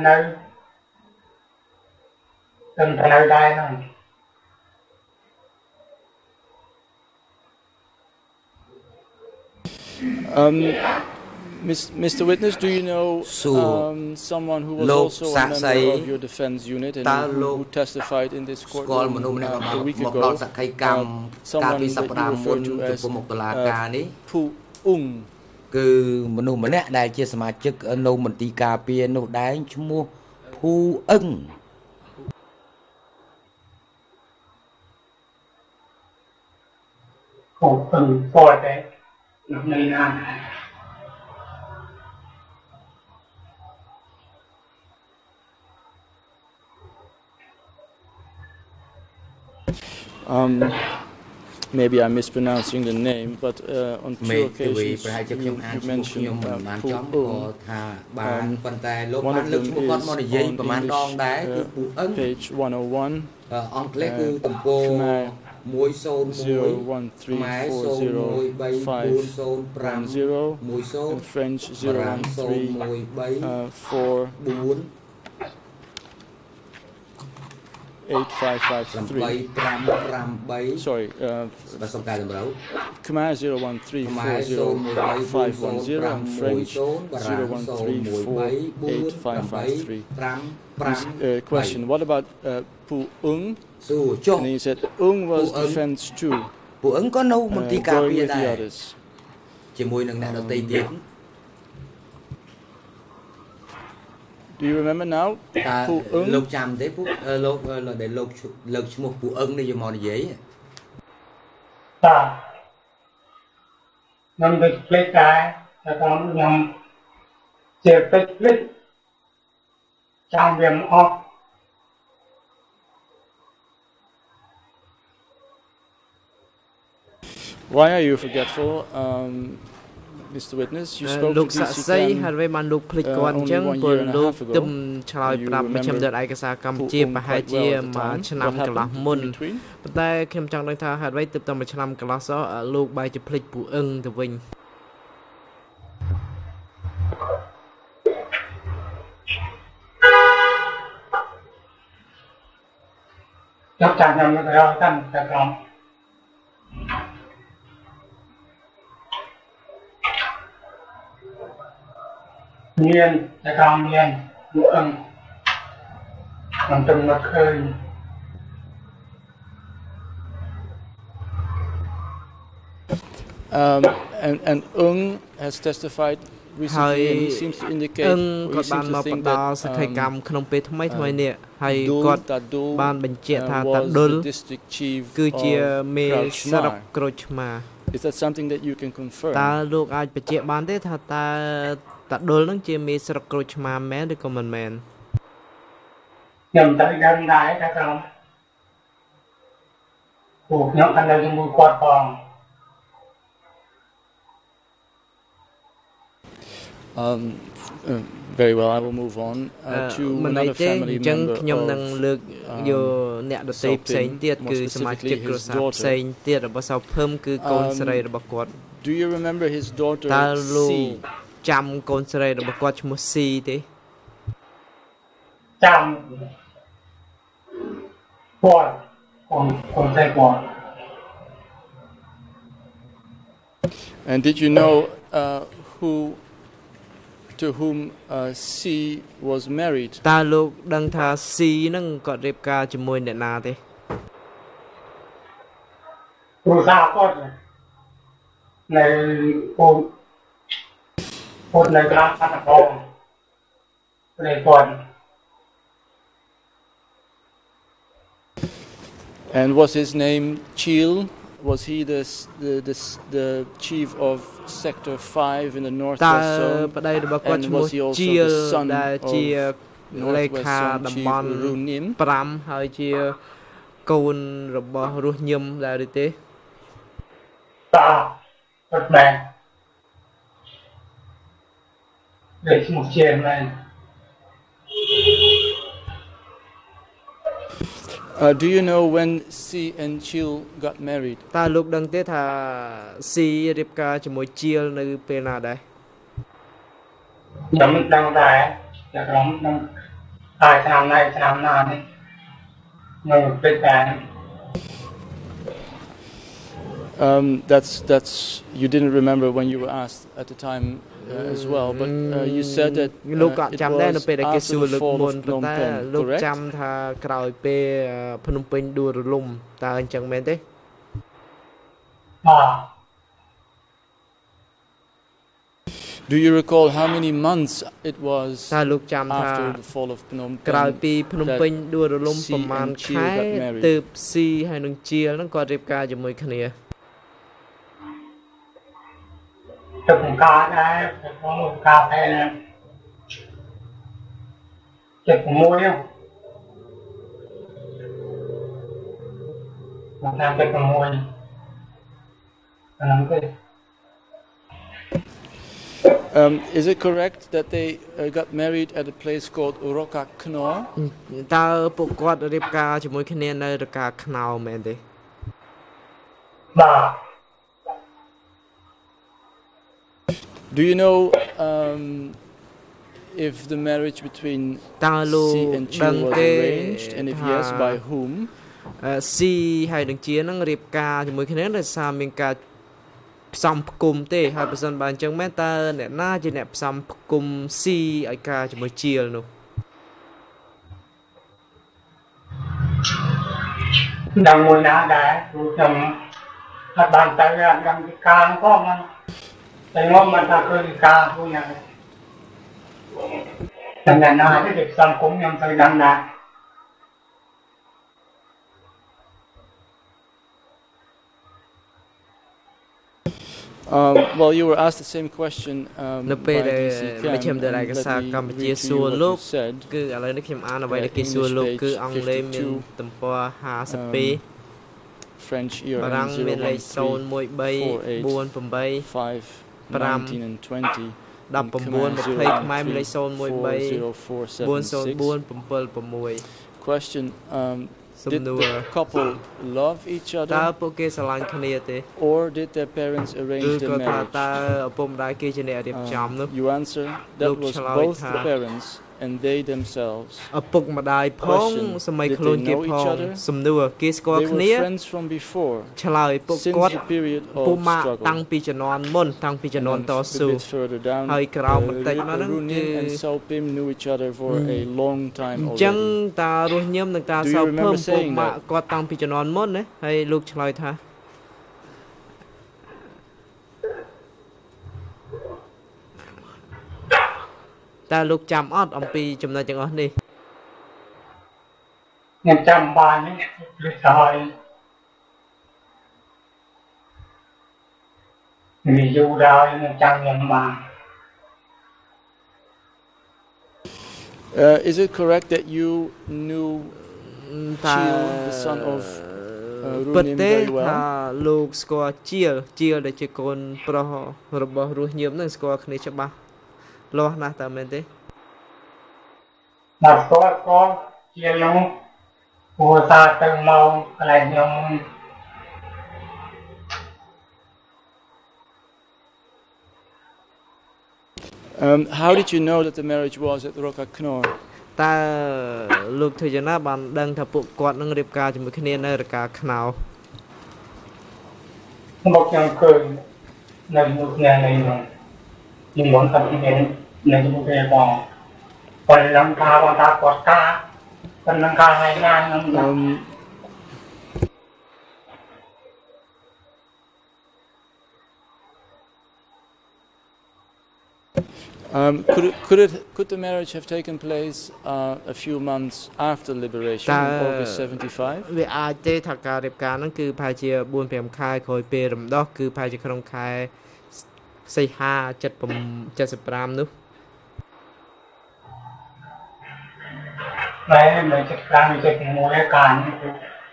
ហ្នឹង Mr. Witness, do you know someone who was also a member of your defense unit and who testified in this courtroom a week ago? Someone that you referred to as Ung គឺមនុស្សម្នាក់ដែលជាសមាជិកនៅមន្ទីរការពារនោះដែរឈ្មោះភូអឹង Maybe I'm mispronouncing the name, but on two occasions you mentioned Pu one of them is on page 101, Khmer 013405110, and French 0134553. 8553. Sorry, Khmer 013405110 and French 013485553. Question: what about Pu Ung? And he said Ung was defense too. Pu Ung có nấu một tí cà phê ដែរជាមួយនឹងអ្នកដទៃទៀត Do you remember now? លោកចាំទេពួកលោកដែលលោកឈ្មោះពូអឹងនេះយកមកនិយាយតាខ្ញុំទៅផ្លេចដែរតែខ្ញុំជាពេចផ្លេចចាំវាអត់ Why are you forgetful? Mr. Witness, you spoke to DCCAM Miền, tại sao miền, lụa làm từng ngật khơi. And Ung has testified recently, and he seems to indicate, or he seems to think that was the district chief of Khmer. Is that something that you can confirm? តាដុលនឹងជាមេស្រុកក្រូចឆ្មាមែនឬក៏មិនមែនខ្ញុំតែដឹងដែរតែក្រុមពួកខ្ញុំអត់នៅជាមួយគាត់ផង Very well, I will move on to another family member. ខ្ញុំនឹងលើកយកអ្នកដទៃផ្សេងទៀតគឺសមាជិកគ្រួសារផ្សេងទៀតរបស់សៅភឹមគឺកូនស្រីរបស់គាត់ Do you remember his daughter C? ចាំកូនស្រីរបស់គាត់ឈ្មោះ C ទេចាំគាត់កូនស្រីគាត់ And did you know to whom C was married? តើលោកដឹងថា C នឹងគាត់រៀបការជាមួយអ្នកណាទេគ្រួសារគាត់នៅគាត់នៅក្រៅបាត់ដំបងព្រៃគាត់ And was his name Chil? Was he the chief of Sector 5 in the Northwest Zone? And was he also the son of Northwest Zone Chief Runim? 5 ហើយជាកូនរបស់រស់ញឹមដែរឬទេតាអត់មែន Do you know when C and Chil got married? តើលោកដឹងទេថា C រៀបការជាមួយ Chil នៅពេលណាដែរខ្ញុំដឹងដែរតែខ្ញុំដឹងតែឆ្នាំណានេះនៅពេលតែ That's you didn't remember when you were asked at the time as well, but you said that it was after the fall of Phnom Penh, correct? ចាំថាក្រោយពេលភ្នំពេញដួលរលំតើអញ្ចឹងមែនទេអ Do you recall how many months it was តើលោកចាំថា after the fall of Phnom ក្រោយ Penh ពីភ្នំពេញដួលរលំប្រមាណខែទើបស៊ីហើយនឹងជាលហ្នឹងគាត់រៀបការជាមួយគ្នាទឹកការដែរក្នុងការតែចិត្តមួយហ្នឹងតាមចិត្តមួយហ្នឹងទេ Is it correct that they got married at a place called Uroka Khmer? តើពួកគាត់រៀបការជាមួយគ្នានៅរកាខ្នោមែនទេបាទ Do you know if the marriage between C and Chu was arranged, and if yes, by whom? C ហើយនឹងជានឹងរៀបការជាមួយគ្នាដោយសារមានការផ្សំផ្គុំទេហើយបើសិនបើអញ្ចឹងមែនតើអ្នកណាជាអ្នកផ្សំផ្គុំ C ឲ្យការជាមួយជាលនោះដល់មួយណាដែរព្រោះខ្ញុំអត់បានទៅអត់ដឹងពីការផងណាតែងំមិនថាគឺការខ្លួនណាតែណាទេផ្សំគុំខ្ញុំទៅដឹងដែរ Well, you were asked the same question នៅពេលដែលមជ្ឈមណ្ឌលឯកសារកម្ពុជាសួរលោកគឺឥឡូវនេះខ្ញុំអានអ្វីដែលគេសួរលោកគឺអង់គ្លេសមានទំព័រ52 French year បារាំងមានលេខ 013 48 5 19 and 20 19 20 ខ្មែរមានលេខ 013 404 Question Did the couple love each other? តើពួកគេស្រឡាញ់គ្នាទេ Or did their parents arrange their marriage? តើឪពុកម្ដាយគេជាអ្នករៀបចំនោះ You answer that was both the parents and they themselves. ឪពុកម្ដាយផងសម័យខ្លួនគេផងសំណួរគេស្គាល់គ្នា They were friends from before. ឆ្លើយពួកគាត់ពួកម៉ាក់តាំងពីជំនាន់មុនតាំងពីជំនាន់តស៊ូហើយក្រោមបន្តិចមកហ្នឹងគឺ and Saupim knew each other for a long time already. អញ្ចឹងតារស់ញឹមនិងតាសោភឹមពួកម៉ាក់គាត់តាំងពីជំនាន់មុនណាហើយលោកឆ្លើយថាតើលោកចាំអត់អំពីចំណុចទាំងអស់នេះខ្ញុំចាំបាននេះគឺហើយមានយូរដែរខ្ញុំចាំខ្ញុំបាន Is it correct that you knew Chil, the son of Runim, very well? ថាលោកស្គាល់ជាលដែលជាកូនប្រុសរបស់រស់ញឹមនឹងស្គាល់គ្នាច្បាស់លាស់ណាស់តើមែនទេបាទគាត់ជាខ្ញុំព្រោះថាទៅមកកន្លែងខ្ញុំ How did you know that the marriage was at Roka Khmer? តើលោកធ្វើយ៉ាងណាបានដឹងថាពួកគាត់នឹងរៀបការជាមួយគ្នានៅរកាខ្នោមកខ្ញុំឃើញនៅនោះគ្នានៅនោះខ្ញុំមិនថាមាននៅនោះទេបងប៉ុន្តែឡើងថាបងថាគាត់ការប៉ុន្តែការហើយណាខ្ញុំ Could the marriage have taken place a few months after liberation in August 75? វាអាចទេថាការរៀបការហ្នឹងគឺប្រហែលជា 4-5 ខែក្រោយពេលរំដោះគឺប្រហែលជាក្នុងខែសីហា75នោះតែនៅ75កាលនេះគឺ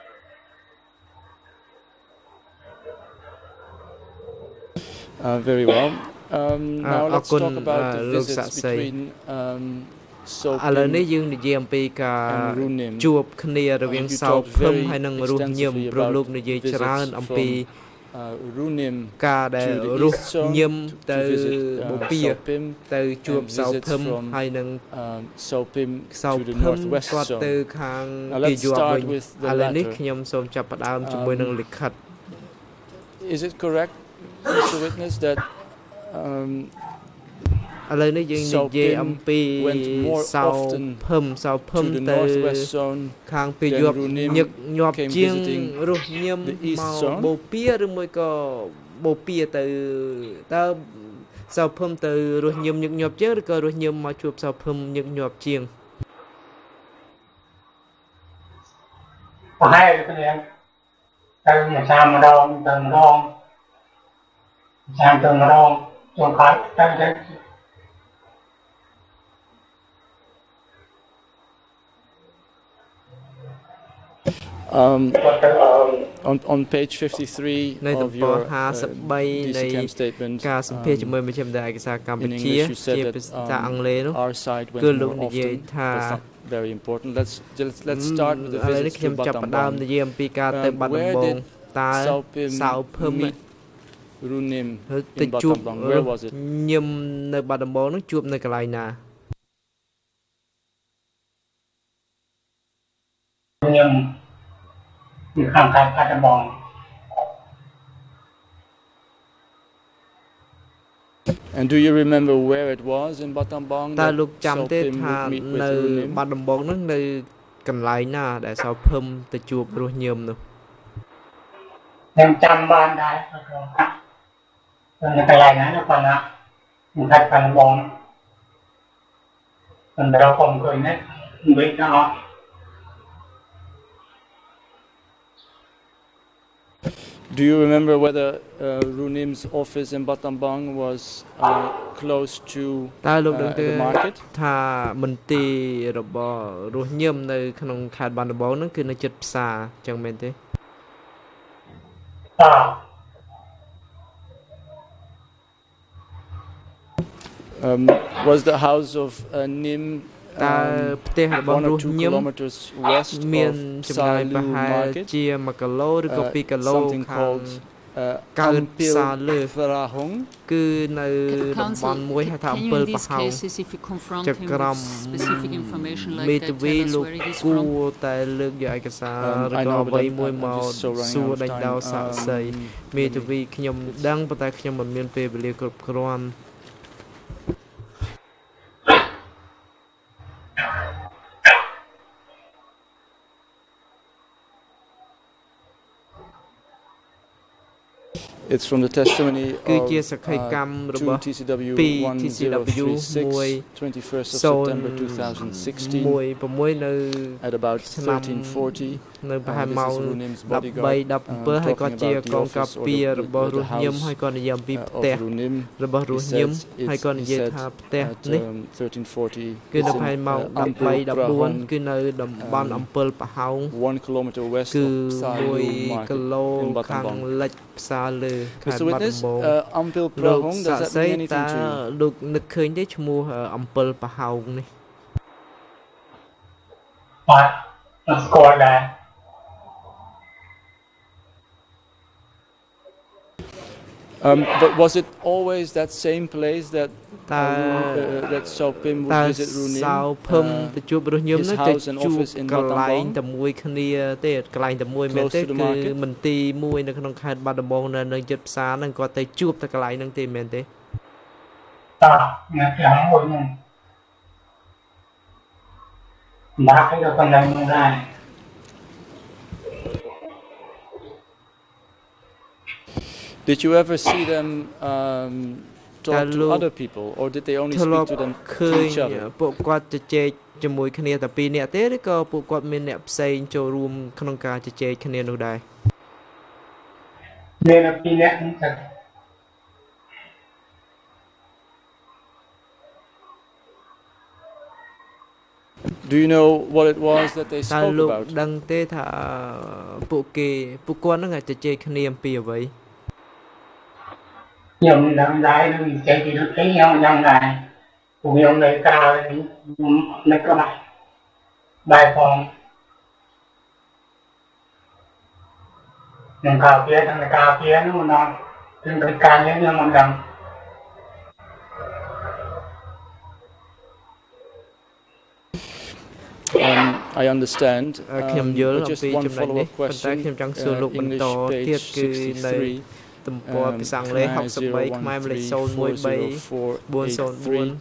Very well. Now let's talk about the visits between Saupim ឥឡូវនេះយើងនិយាយអំពីការជួបគ្នារវាងសោភឹមហើយនឹងរស់ញឹមព្រោះលោកនិយាយច្រើនអំពី Runim ការដែលរស់ញឹមទៅបូព៌ាទៅជួបសោភឹមហើយនឹង Saupim សោភឹមគាត់ទៅខាងពីយប់វិញឥឡូវនេះខ្ញុំសូមចាប់ផ្ដើមជាមួយនឹងលិខិត Is it correct Mr. Witness that ឥឡូវនេះយើងនិយាយអំពីសោភឹមទៅខាងពីយប់ញឹកញាប់ជាងរស់ញឹមមកបូព៌ាឬមួយក៏បូព៌ាទៅតើ sao phum từ rồi nhầm nhược nhọp chứ rồi rồi nhầm mà chụp sao phum nhược nhọp chiêng hai cái này từ mà sao mà đòn từng đòn sao từng đòn trong cái cái on page 53 of your DC Camp statement, in English you said that our side went more often. That's not very important. Let's start with the visits to Battambang. Where did Sao Phim meet Runim in Battambang? Where was it? Nhưng nơi Battambang nó chụp nơi cái này nè. And do you remember where it was in Battambang? Ta lúc chăm tết thà nơi Battambang nó nơi cần lại nè để Sao Phim ta chụp rồi nhầm nữa. Em chăm ban đấy, cái này nó còn là một cái phần bòn, phần đầu phòng cười đấy, biết nó. Do you remember whether Runim's office in Battambang was close to the market? Tha mình ti rồi bỏ rồi nhầm nơi trong khai Battambang nó cứ nó chật xa chẳng men thế. Was the house of Nim ផ្ទះរបស់រស់ញឹម មានចម្ងាយប្រហែលជា1គីឡូឬក៏2គីឡូខាងកើតផ្សារលើគឺនៅតំបន់មួយហៅថាអំពិលប្រហោងចក្រមមេធាវីលោកគួរតែលើកយកឯកសារឬក៏អ្វីមួយមកសួរដេញដោលសាកសីមេធាវីខ្ញុំដឹងប៉ុន្តែខ្ញុំមិនមានពេលវេលាគ្រប់គ្រាន់ It's from the testimony of គឺជាសក្ខីកម្មរបស់ TCW 1 21st of September 2016 at about 1340 នៅប្រហែលម៉ោង 13 17ហើយក៏ជាកងការពាររបស់រស់ញឹមហើយក៏និយាយពីផ្ទះរបស់រស់ញឹមហើយក៏និយាយថាផ្ទះនេះគឺនៅប្រហែលម៉ោង 13 14 គឺនៅតំបន់អំពិលប្រហោង 1 kilometer west of 1 គីឡូខាងលិចផ្សារលើ Mr. Witness, Ampil Prahong, does that mean anything to you? លោកនឹកឃើញទេឈ្មោះអំពិលប្រហោងនេះបាទស្គាល់ដែរ But was it always that same place that Sao Phim would visit Runim? Sao Phim ទៅជួបរស់ញឹមនោះទៅជួបកន្លែងតែមួយគ្នាទេកន្លែងតែមួយមែនទេគឺមន្ទីរមួយនៅក្នុងខេត្តបាត់ដំបងនៅចិត្តផ្សារហ្នឹងគាត់ទៅជួបតែកន្លែងហ្នឹងទេមែនទេតានៅខាងមួយហ្នឹងបាទគេទៅកន្លែងហ្នឹងដែរ Did you ever see them talk to other people, or did they only speak to them to each other? ពួកគាត់ជជែកជាមួយគ្នាតែពីរនាក់ទេឬក៏ពួកគាត់មានអ្នកផ្សេងចូលរួមក្នុងការជជែកគ្នានោះដែរមានពីរនាក់ហ្នឹង Do you know what it was that they spoke about? ដឹងទេថាពួកគាត់ហ្នឹងអាចជជែកគ្នាអំពីអ្វីខ្ញុំដឹងដែរនឹងនិយាយពីរឿងអីខ្ញុំដឹងដែរពួកខ្ញុំនៅក្រៅនៅក្បែរបាយផងនឹងការពារទាំងការពារនោះមិនដល់នឹងត្រូវការខ្ញុំមិនដឹង I understand. ខ្ញុំយល់អំពីចំណុចនេះប៉ុន្តែខ្ញុំចង់សួរលោកបន្តទៀតគឺនៅទំព័រភាសាអង់គ្លេស 63 ខ្មែរលេខ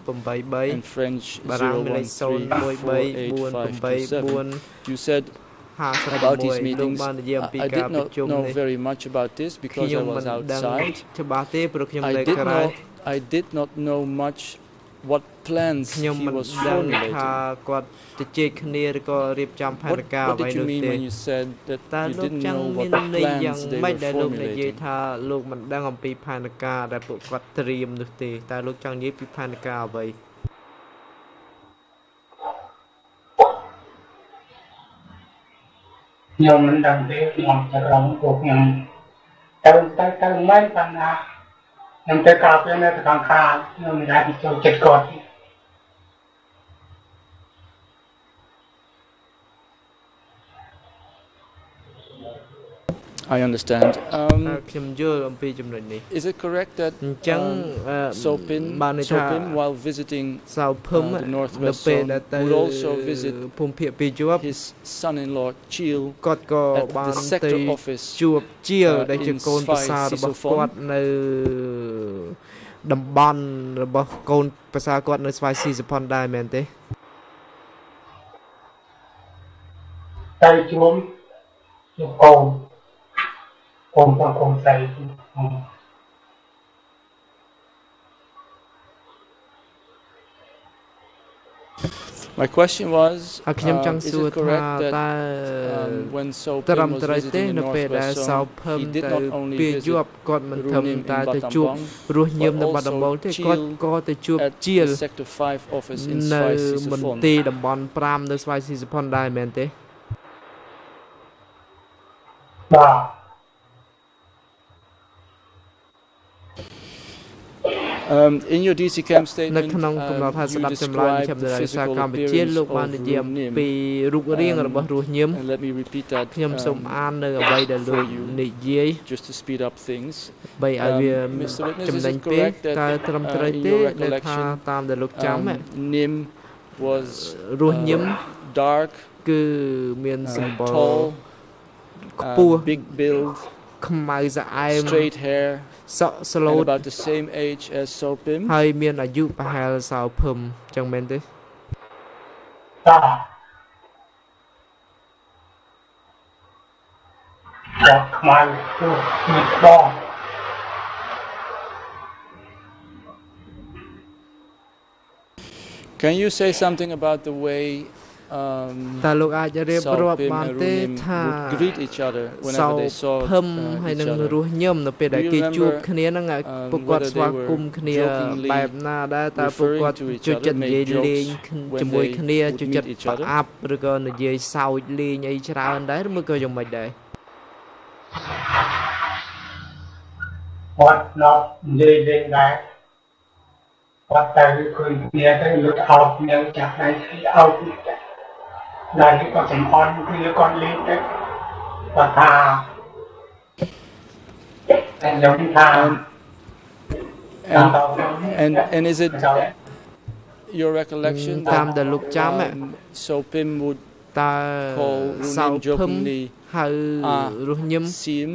013 404 83 and French បារាំងលេខ 013 484 You said about these meetings. I did not know very much about this because I was outside. I did not know much what plans he was formulating. What did you mean when you said that you didn't know what plans they were formulating? ខ្ញុំមិនដឹងទេខ្ញុំចរងពួកខ្ញុំទៅមិនបានណាខ្ញុំទៅការពារនៅខាងខាងខ្ញុំមិនអាចចូលចិត្តគាត់ I understand. Is it correct that Sopin, while visiting the Northwest Zone, would also visit his son-in-law Chil at the sector office in Svai Sisophon? តំបន់របស់កូនប្រសាគាត់នៅស្វាយស៊ីសុផុនដែរមែនទេតែជួបកូន My question was, is it correct that when Sopin was visiting the Northwest Zone, he did not only visit Runim in Battambang, but also Chil at the Sector 5 office in Svai Sisophon? តំបន់ 5 នៅស្វាយស៊ីសុផុនដែរមែនទេ In your DC camp statement, you described the physical appearance of Runim. And let me repeat that for you, just to speed up things. Mr. Witness, is it correct that in your recollection, Nim was dark, tall, big build, straight hair, and about the same age as Sopim? ហើយមានអាយុប្រហែលសោភឹមចឹងមែនទេ Can you say something about the way តើលោកអាចរៀបរាប់បានទេថា greet each other whenever they saw ភឹមហើយនឹងរស់ញឹមនៅពេលដែលគេជួបគ្នាហ្នឹងពួកគាត់ស្វាគមន៍គ្នាបែបណាដែរតើពួកគាត់ជួយចិត្តនិយាយលេងជាមួយគ្នាជួយចិត្តប្រអាប់ឬក៏និយាយសើចលេងអីច្រើនដែរឬក៏យ៉ាងម៉េចដែរគាត់ណោះនិយាយលេងដែរគាត់តែឃើញគ្នាទៅលុតអោបគ្នាចាប់ដៃអោបដៃគាត់សំអន់គ្នាគាត់លេងទៅគាត់ថាតែខ្ញុំថា and is it your recollection that Sopim would call Runim jokingly Sim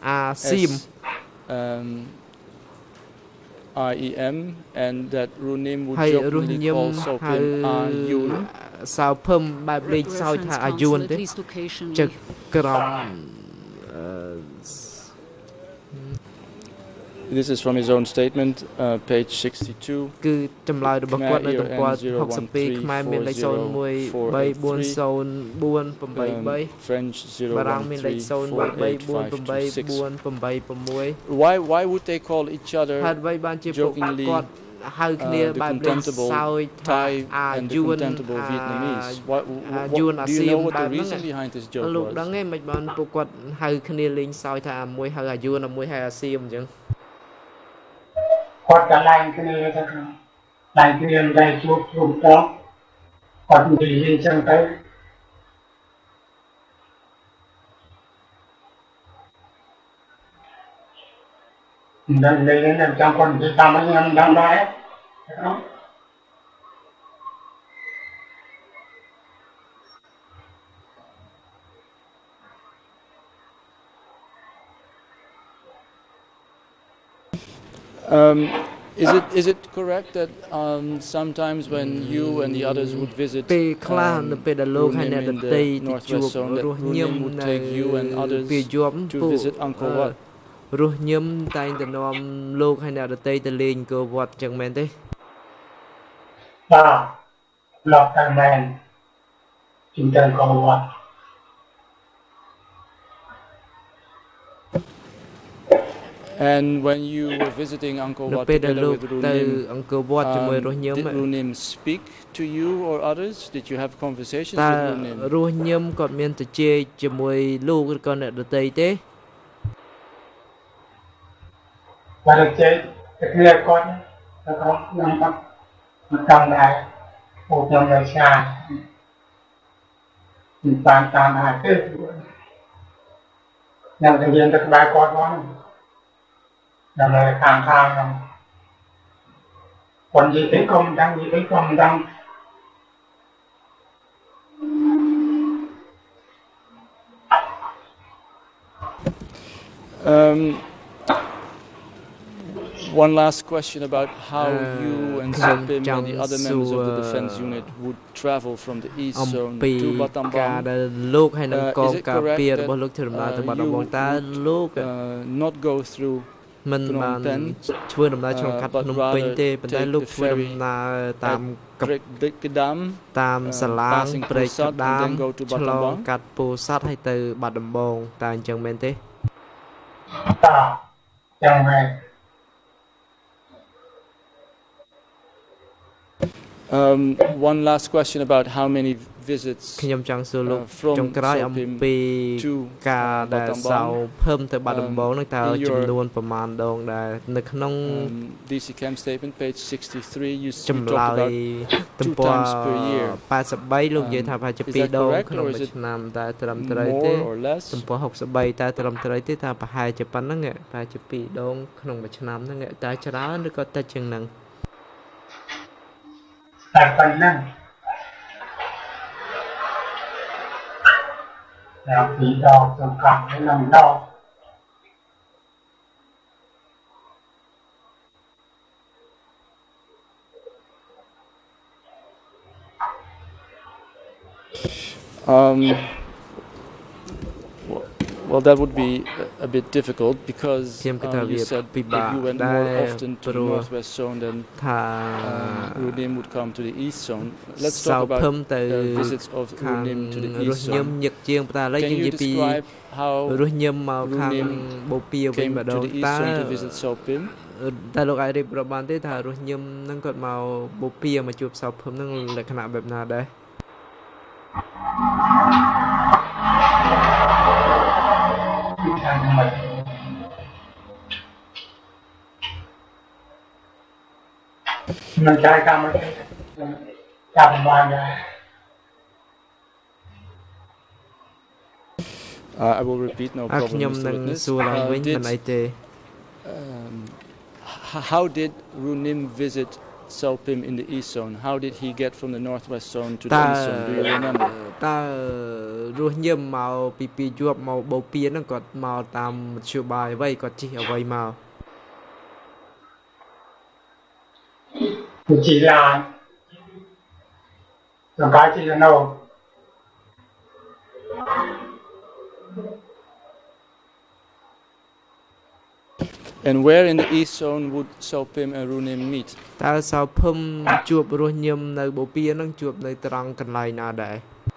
REM and that Runim would jokingly call Sopim Yun? សៅភឹមបែបលេងសើចថាអាយុនទេចឹកក្រំ This is from his own statement, page 62. គឺចម្លើយរបស់គាត់នៅទំព័រ62ខ្មែរមានលេខ01340483 French 0134856 បារាំងមានលេខ0134884486 Why would they call each other jokingly the contemptible Thai and the contemptible Vietnamese? Do you know what the reason behind this joke was? លោកដឹងទេមិនបានពួកគាត់ហៅគ្នាលេងសើចថាមួយហៅអាយុនមួយហៅអាសៀមអញ្ចឹងគាត់តែឡើងគ្នាទៅឡើងគ្នាតែជួបទៅគាត់និយាយអញ្ចឹងទៅដល់លេងតែចាំគាត់និយាយតាមខ្ញុំដឹងដែរ Is it correct that sometimes when you and the others would visit Runim in the northwest zone, that Runim would take you and others to visit Angkor Wat? រស់ញឹមតែងទៅនាំលោកហើយអ្នកដទៃទៅលេងអង្គរវត្តចឹងមែនទេបាទលោកតែមែនជំនឿអង្គរវត្ត And when you were visiting Angkor Wat together with Runim, did Runim speak to you or others? Did you have conversations with Runim? រស់ញឹមគាត់មានទៅជែកជាមួយលោកឬក៏អ្នកដទៃទេបាទទៅជែកទៅគ្នាគាត់ទៅខ្ញុំគាត់មិនតាមដែរពួកខ្ញុំនៅឆ្ងាយមិនតាមដែរទេខ្ញុំទៅរៀនទៅក្បែរគាត់ហ្នឹងដល់នៅខាងខ្ញុំគាត់និយាយទៅក៏មិនដឹងនិយាយទៅក៏មិនដឹង One last question about how you and Sopim and the other members of the defense unit would travel from the east zone to Battambang. Is it correct that you would not go through Phnom Penh, but rather take the ferry at Kedam, passing Pusat and then go to Battambang? កាត់ពោធិ៍សាត់ហើយទៅបាត់ដំបងតែអញ្ចឹងមែនទេចឹងមែន One last question about how many visits ខ្ញុំចង់សួរលោកចុងក្រោយអំពីការដែលសៅភឹមទៅបាត់ដំបងនឹងតើចំនួនប្រមាណដងដែរនៅក្នុង DC Camp Statement page 63 you ចម្លើយទំព័រ83លោកនិយាយថាប្រហែលជា2ដងក្នុងមួយឆ្នាំតែត្រឹមត្រូវទេទំព័រ63តែត្រឹមត្រូវទេថាប្រហែលជាប៉ុណ្្នឹងប្រហែលជា2ដងក្នុងមួយឆ្នាំហ្នឹងតែច្រើនឬក៏តិចជាងហ្នឹងតែប៉ុណ្ណឹងแล้วពីដងសង្កាត់នឹងដង Well, that would be a bit difficult because you said if you went more often to the northwest zone, then Runim would come to the east zone. Let's talk about visits of Runim to the east zone. Can you describe how Runim came to the east zone to visit Sopim? តែលោកអាចរៀបរាប់បានទេថារស់ញឹមនឹងគាត់មកបូព៌ាមកជួបសៅភឹមនឹងលក្ខណៈបែបណាដែរ mình trai cầm cầm vào rồi I will repeat, no problem, Mr. Witness. How did Runim visit Sopim in the east zone? How did he get from the northwest zone to the east zone? Do you remember? តើរស់ញឹមមកពីជួបមកបូព៌ាហ្នឹងគាត់មកតាមមធ្យោបាយអ្វីគាត់ជិះអ្វីមក chỉ là cái chỉ là đâu And where in the east zone would Sopim and Runim meet? តើសៅភឹមជួបរស់ញឹមនៅបូព៌ាហ្នឹងជួបនៅត្រង់កន្លែងណាដែរ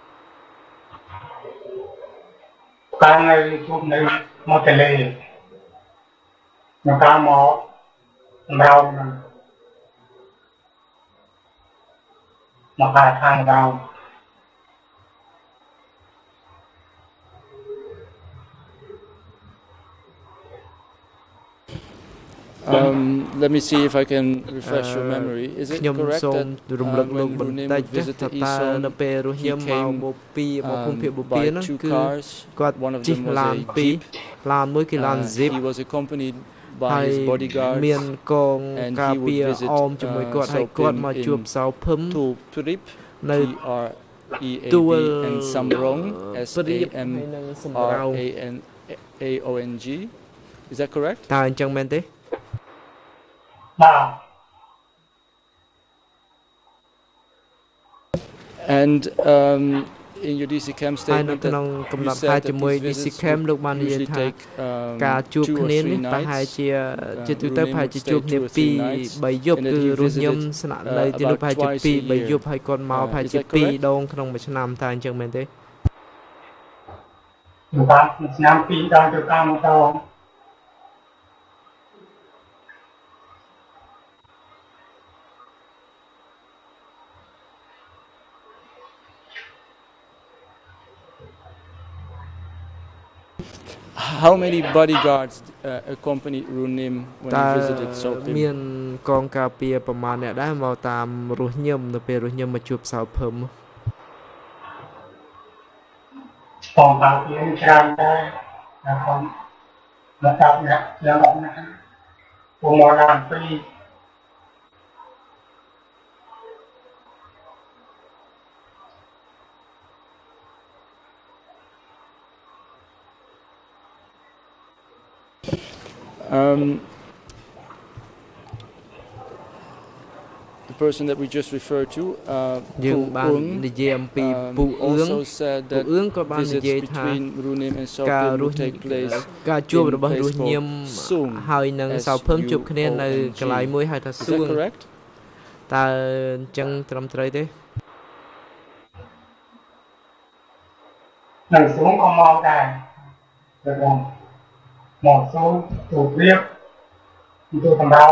cái này chuột này một cái lề nó cá mỏ rau nó hai thang rau Let me see if I can refresh your memory. Is it correct that when Runim would visit the east zone, he came by 2 cars? One of them was a jeep. He was accompanied by his bodyguards, and he would visit Sopim in Tulprip, T-R-E-A-B, and Samrong, S-A-M-R-A-N-A-O-N-G. Is that correct? តើអញ្ចឹងមែនទេបាទ And in your DC Camp statement that you said that these visits would usually take 2 or 3 nights. Runim would stay 2 or 3 nights, and that he visited about twice a year. Is that correct? ឆ្នាំ 2 ដងទៅតាមម្ដង How many bodyguards accompanied Runim when he visited Sopim? មានកងការពារប្រមាណអ្នកដែរមកតាមរស់ញឹមនៅពេលរស់ញឹមមកជួបសៅភឹមកងការពារច្រើនដែរนะครับមកតាមអ្នកយ៉ាងអត់ណាពួកមកដល់ពី The person that we just referred to, also said that visits between Runim and Sopim will take place in a place called Sung, S-U-O-N-G. Is that correct? តើអញ្ចឹងត្រឹមត្រូវទេនៅសួងក៏មកដែរមកសួងទូព្រៀបទូកំដៅ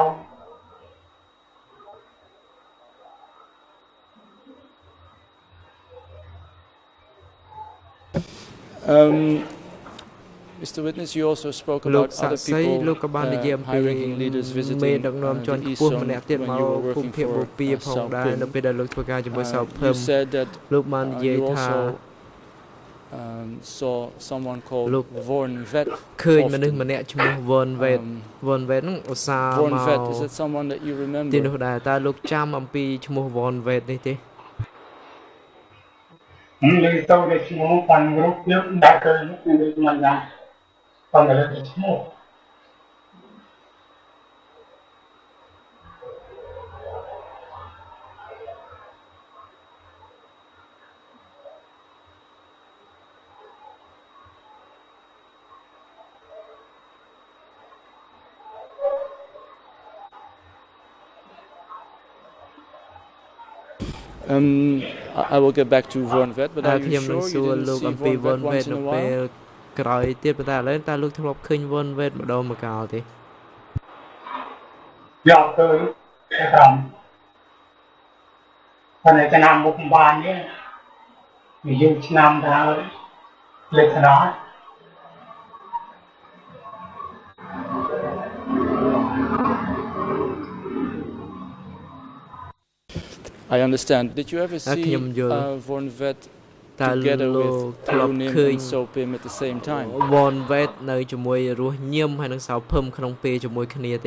Mr. Witness, you also spoke about other people, high-ranking leaders visiting the East Zone when you were working for South Pim. You said that you also saw someone called Vorn Vet. Vorn Vet, is that someone that you remember? ទីនោះដែរតើលោកចាំអំពីឈ្មោះ Vorn Vet នេះទេលើទៅតែឈ្មោះប៉ាន់រូបយកដាក់ទៅនឹងមិនដែរប៉ាន់លើឈ្មោះ I will get back to Vorn Vet, but are you sure you didn't see Vorn Vet once in a while? ក្រោយទៀតប៉ុន្តែឥឡូវតើលោកធ្លាប់ឃើញ Vorn Vet ម្ដងម្កាលទេយកទៅក្រុមប៉ុន្តែឆ្នាំមុខបាននេះវាយើងឆ្នាំដែរលេខស្នោត I understand. Did you ever see Vorn Vet together with Runim and Sopim at the same time? Vorn Vet នៅជាមួយរស់ញឹមហើយនឹងសៅភឹមក្នុងពេលជាមួយគ្នាទេ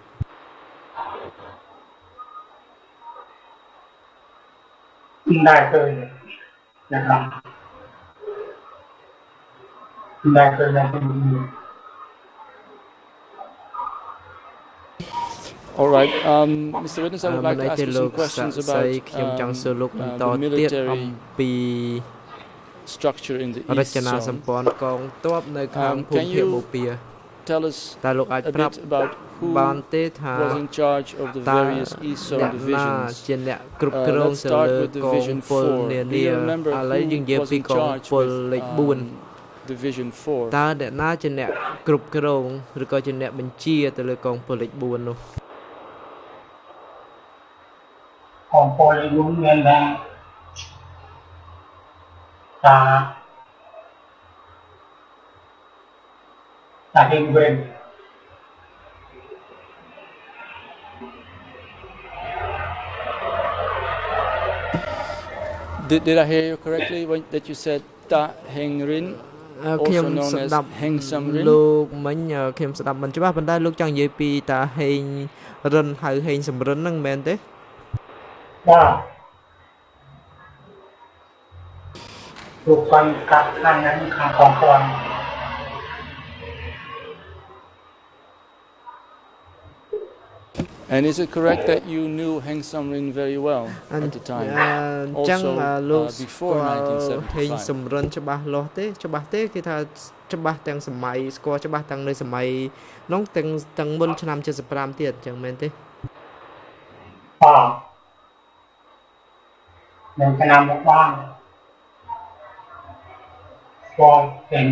ដែរឃើញนะครับដែរឃើញដែរ All right, Mr. Witness, I would like to ask you some questions about the military structure in the East Zone. Can you tell us a bit about who was in charge of the various East Zone divisions? Let's start with Division 4. Do you remember who was in charge with Division 4? តើអ្នកណាជាអ្នកគ្រប់គ្រងឬក៏ជាអ្នកបញ្ជាទៅលើកងពលលេខ 4 នោះของโปรยลุ้นเงินแรงตาเฮงเวน Did I hear you correctly when that you said Ta Heng Rin, also known as Heng Sam Rin? លោកមិញខ្ញុំស្ដាប់មិនច្បាស់ប៉ុន្តែលោកចង់និយាយពីតាហេងរិនហៅហេងសំរិនហ្នឹងមែនទេបាទលោកបានកាត់ខាងហ្នឹងខាងកងពល And And is it correct that you knew Heng Samrin very well at the time? Also, before 1975. Heng Samrin ច្បាស់លាស់ទេគេថាច្បាស់ទាំងសម័យស្គាល់ច្បាស់ទាំងនៅសម័យនោះទាំងមុនឆ្នាំ75ទៀតអញ្ចឹងមែនទេនៅឆ្នាំមកបានស្គាល់ទាំង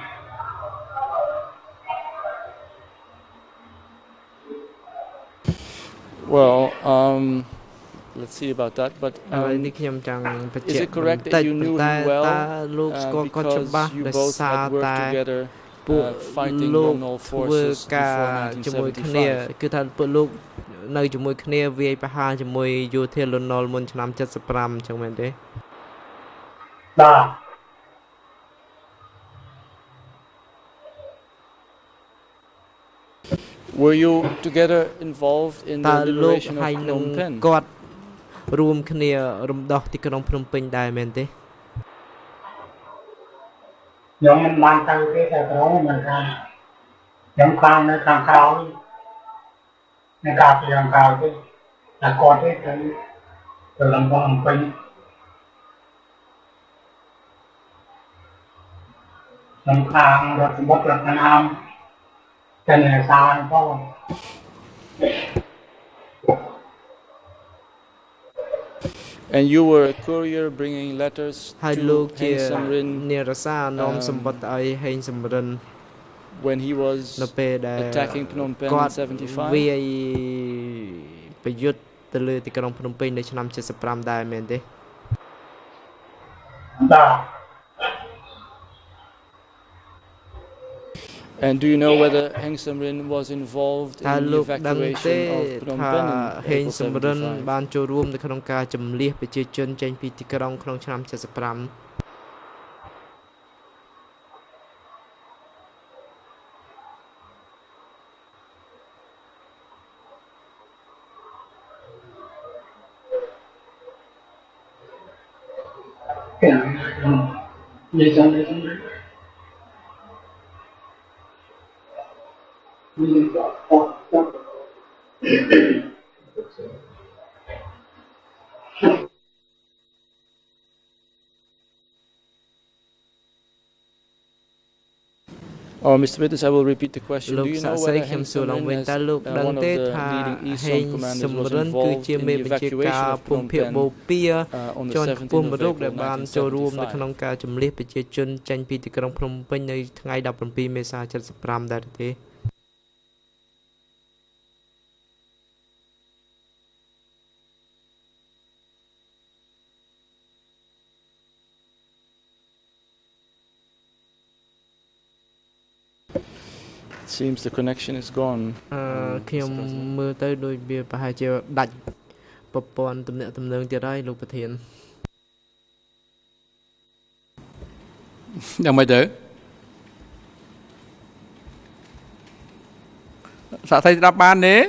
Well, let's see about that. But is it correct that you knew him well because you both had worked together fighting non-all forces before 1975? គឺថាពួកលោកនៅជាមួយគ្នាវាយប្រហារជាមួយយោធាលន់នល់មុនឆ្នាំ75អញ្ចឹងមែនទេបាទ Were you together involved in the liberation of Phnom Penh? គាត់រួមគ្នារំដោះទីក្រុងភ្នំពេញដែរមែនទេខ្ញុំមិនបានទៅទេតែក្រុងមិនថាខ្ញុំខាងនៅខាងក្រោយនៅការពីខាងក្រោយទេតែគាត់ទេទៅលំបាកភ្នំពេញខ្ញុំខាងរដ្ឋសម្បត្តិរដ្ឋណាម And you were a courier bringing letters to Heng Samrin នារសារនាំសម្បត្តិឲ្យហេងសំរិន when he was attacking Phnom Penh in 75 វាយប្រយុទ្ធទៅលើទីក្រុងភ្នំពេញនៅឆ្នាំ75ដែរមែនទេបាទ And do you know whether Heng Samrin was involved in the evacuation of Phnom Penh in ហេងសំរិនបានចូលរួមនៅក្នុងការចម្លៀសប្រជាជនចេញពីទីក្រុងក្នុងឆ្នាំ75 និយាយទៅ Mr. Witness, I will repeat the question. Do you know whether Heng Samrin, one of the leading Eastern commanders, was involved in the evacuation of Phnom Penh on the 17th of April 1975? ចម្លៀសប្រជាជនចេញពីទីក្រុងភ្នំពេញនៅថ្ងៃ17មេសា75ដែរទេ Seems the connection is gone. ខ្ញុំមើលទៅដូចវាប្រហែលជាដាច់ប្រព័ន្ធទំនាក់ទំនងទៀតហើយលោកប្រធានយ៉ាងម៉េចទៅសាក់សីស្ដាប់បានទេ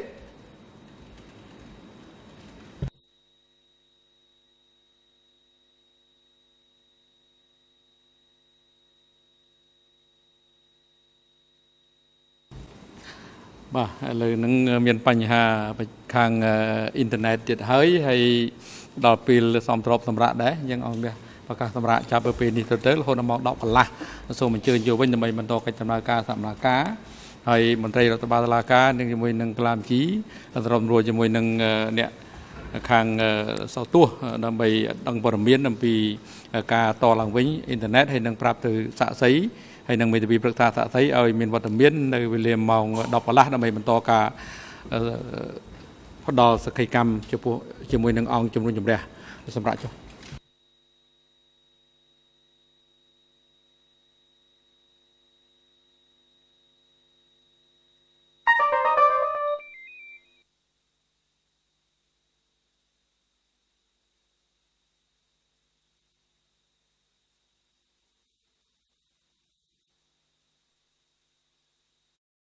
បាទឥឡូវហ្នឹងមានបញ្ហាខាងអ៊ីនធឺណិតទៀតហើយដល់ពេលសំទ្របសម្រាប់ដែរយើងអង្គនេះប្រកាសសម្រាប់ចាប់ពីពេលនេះទៅរហូតដល់ម៉ោង 10 កន្លះសូមអញ្ជើញយកវិញដើម្បីបន្តកិច្ចដំណើរការសកម្មភាពហើយមន្ត្រីរដ្ឋបាលតុលាការនឹងជាមួយនឹងក្លាមជីសម្របរួលជាមួយនឹងអ្នកខាងសោទស្សន៍ដើម្បីដឹងព័ត៌មានអំពីការតឡើងវិញអ៊ីនធឺណិតហើយនឹងប្រាប់ទៅសាក់សីហើយនឹងមេធាវីប្រឹក្សាសាក់សីឲ្យមានវត្តមាននៅវេលាម៉ោង 10 កន្លះដើម្បីបន្តការផ្ដល់សក្ខីកម្មជាមួយនឹងអង្គជំនុំជម្រះសម្រាប់ចុះ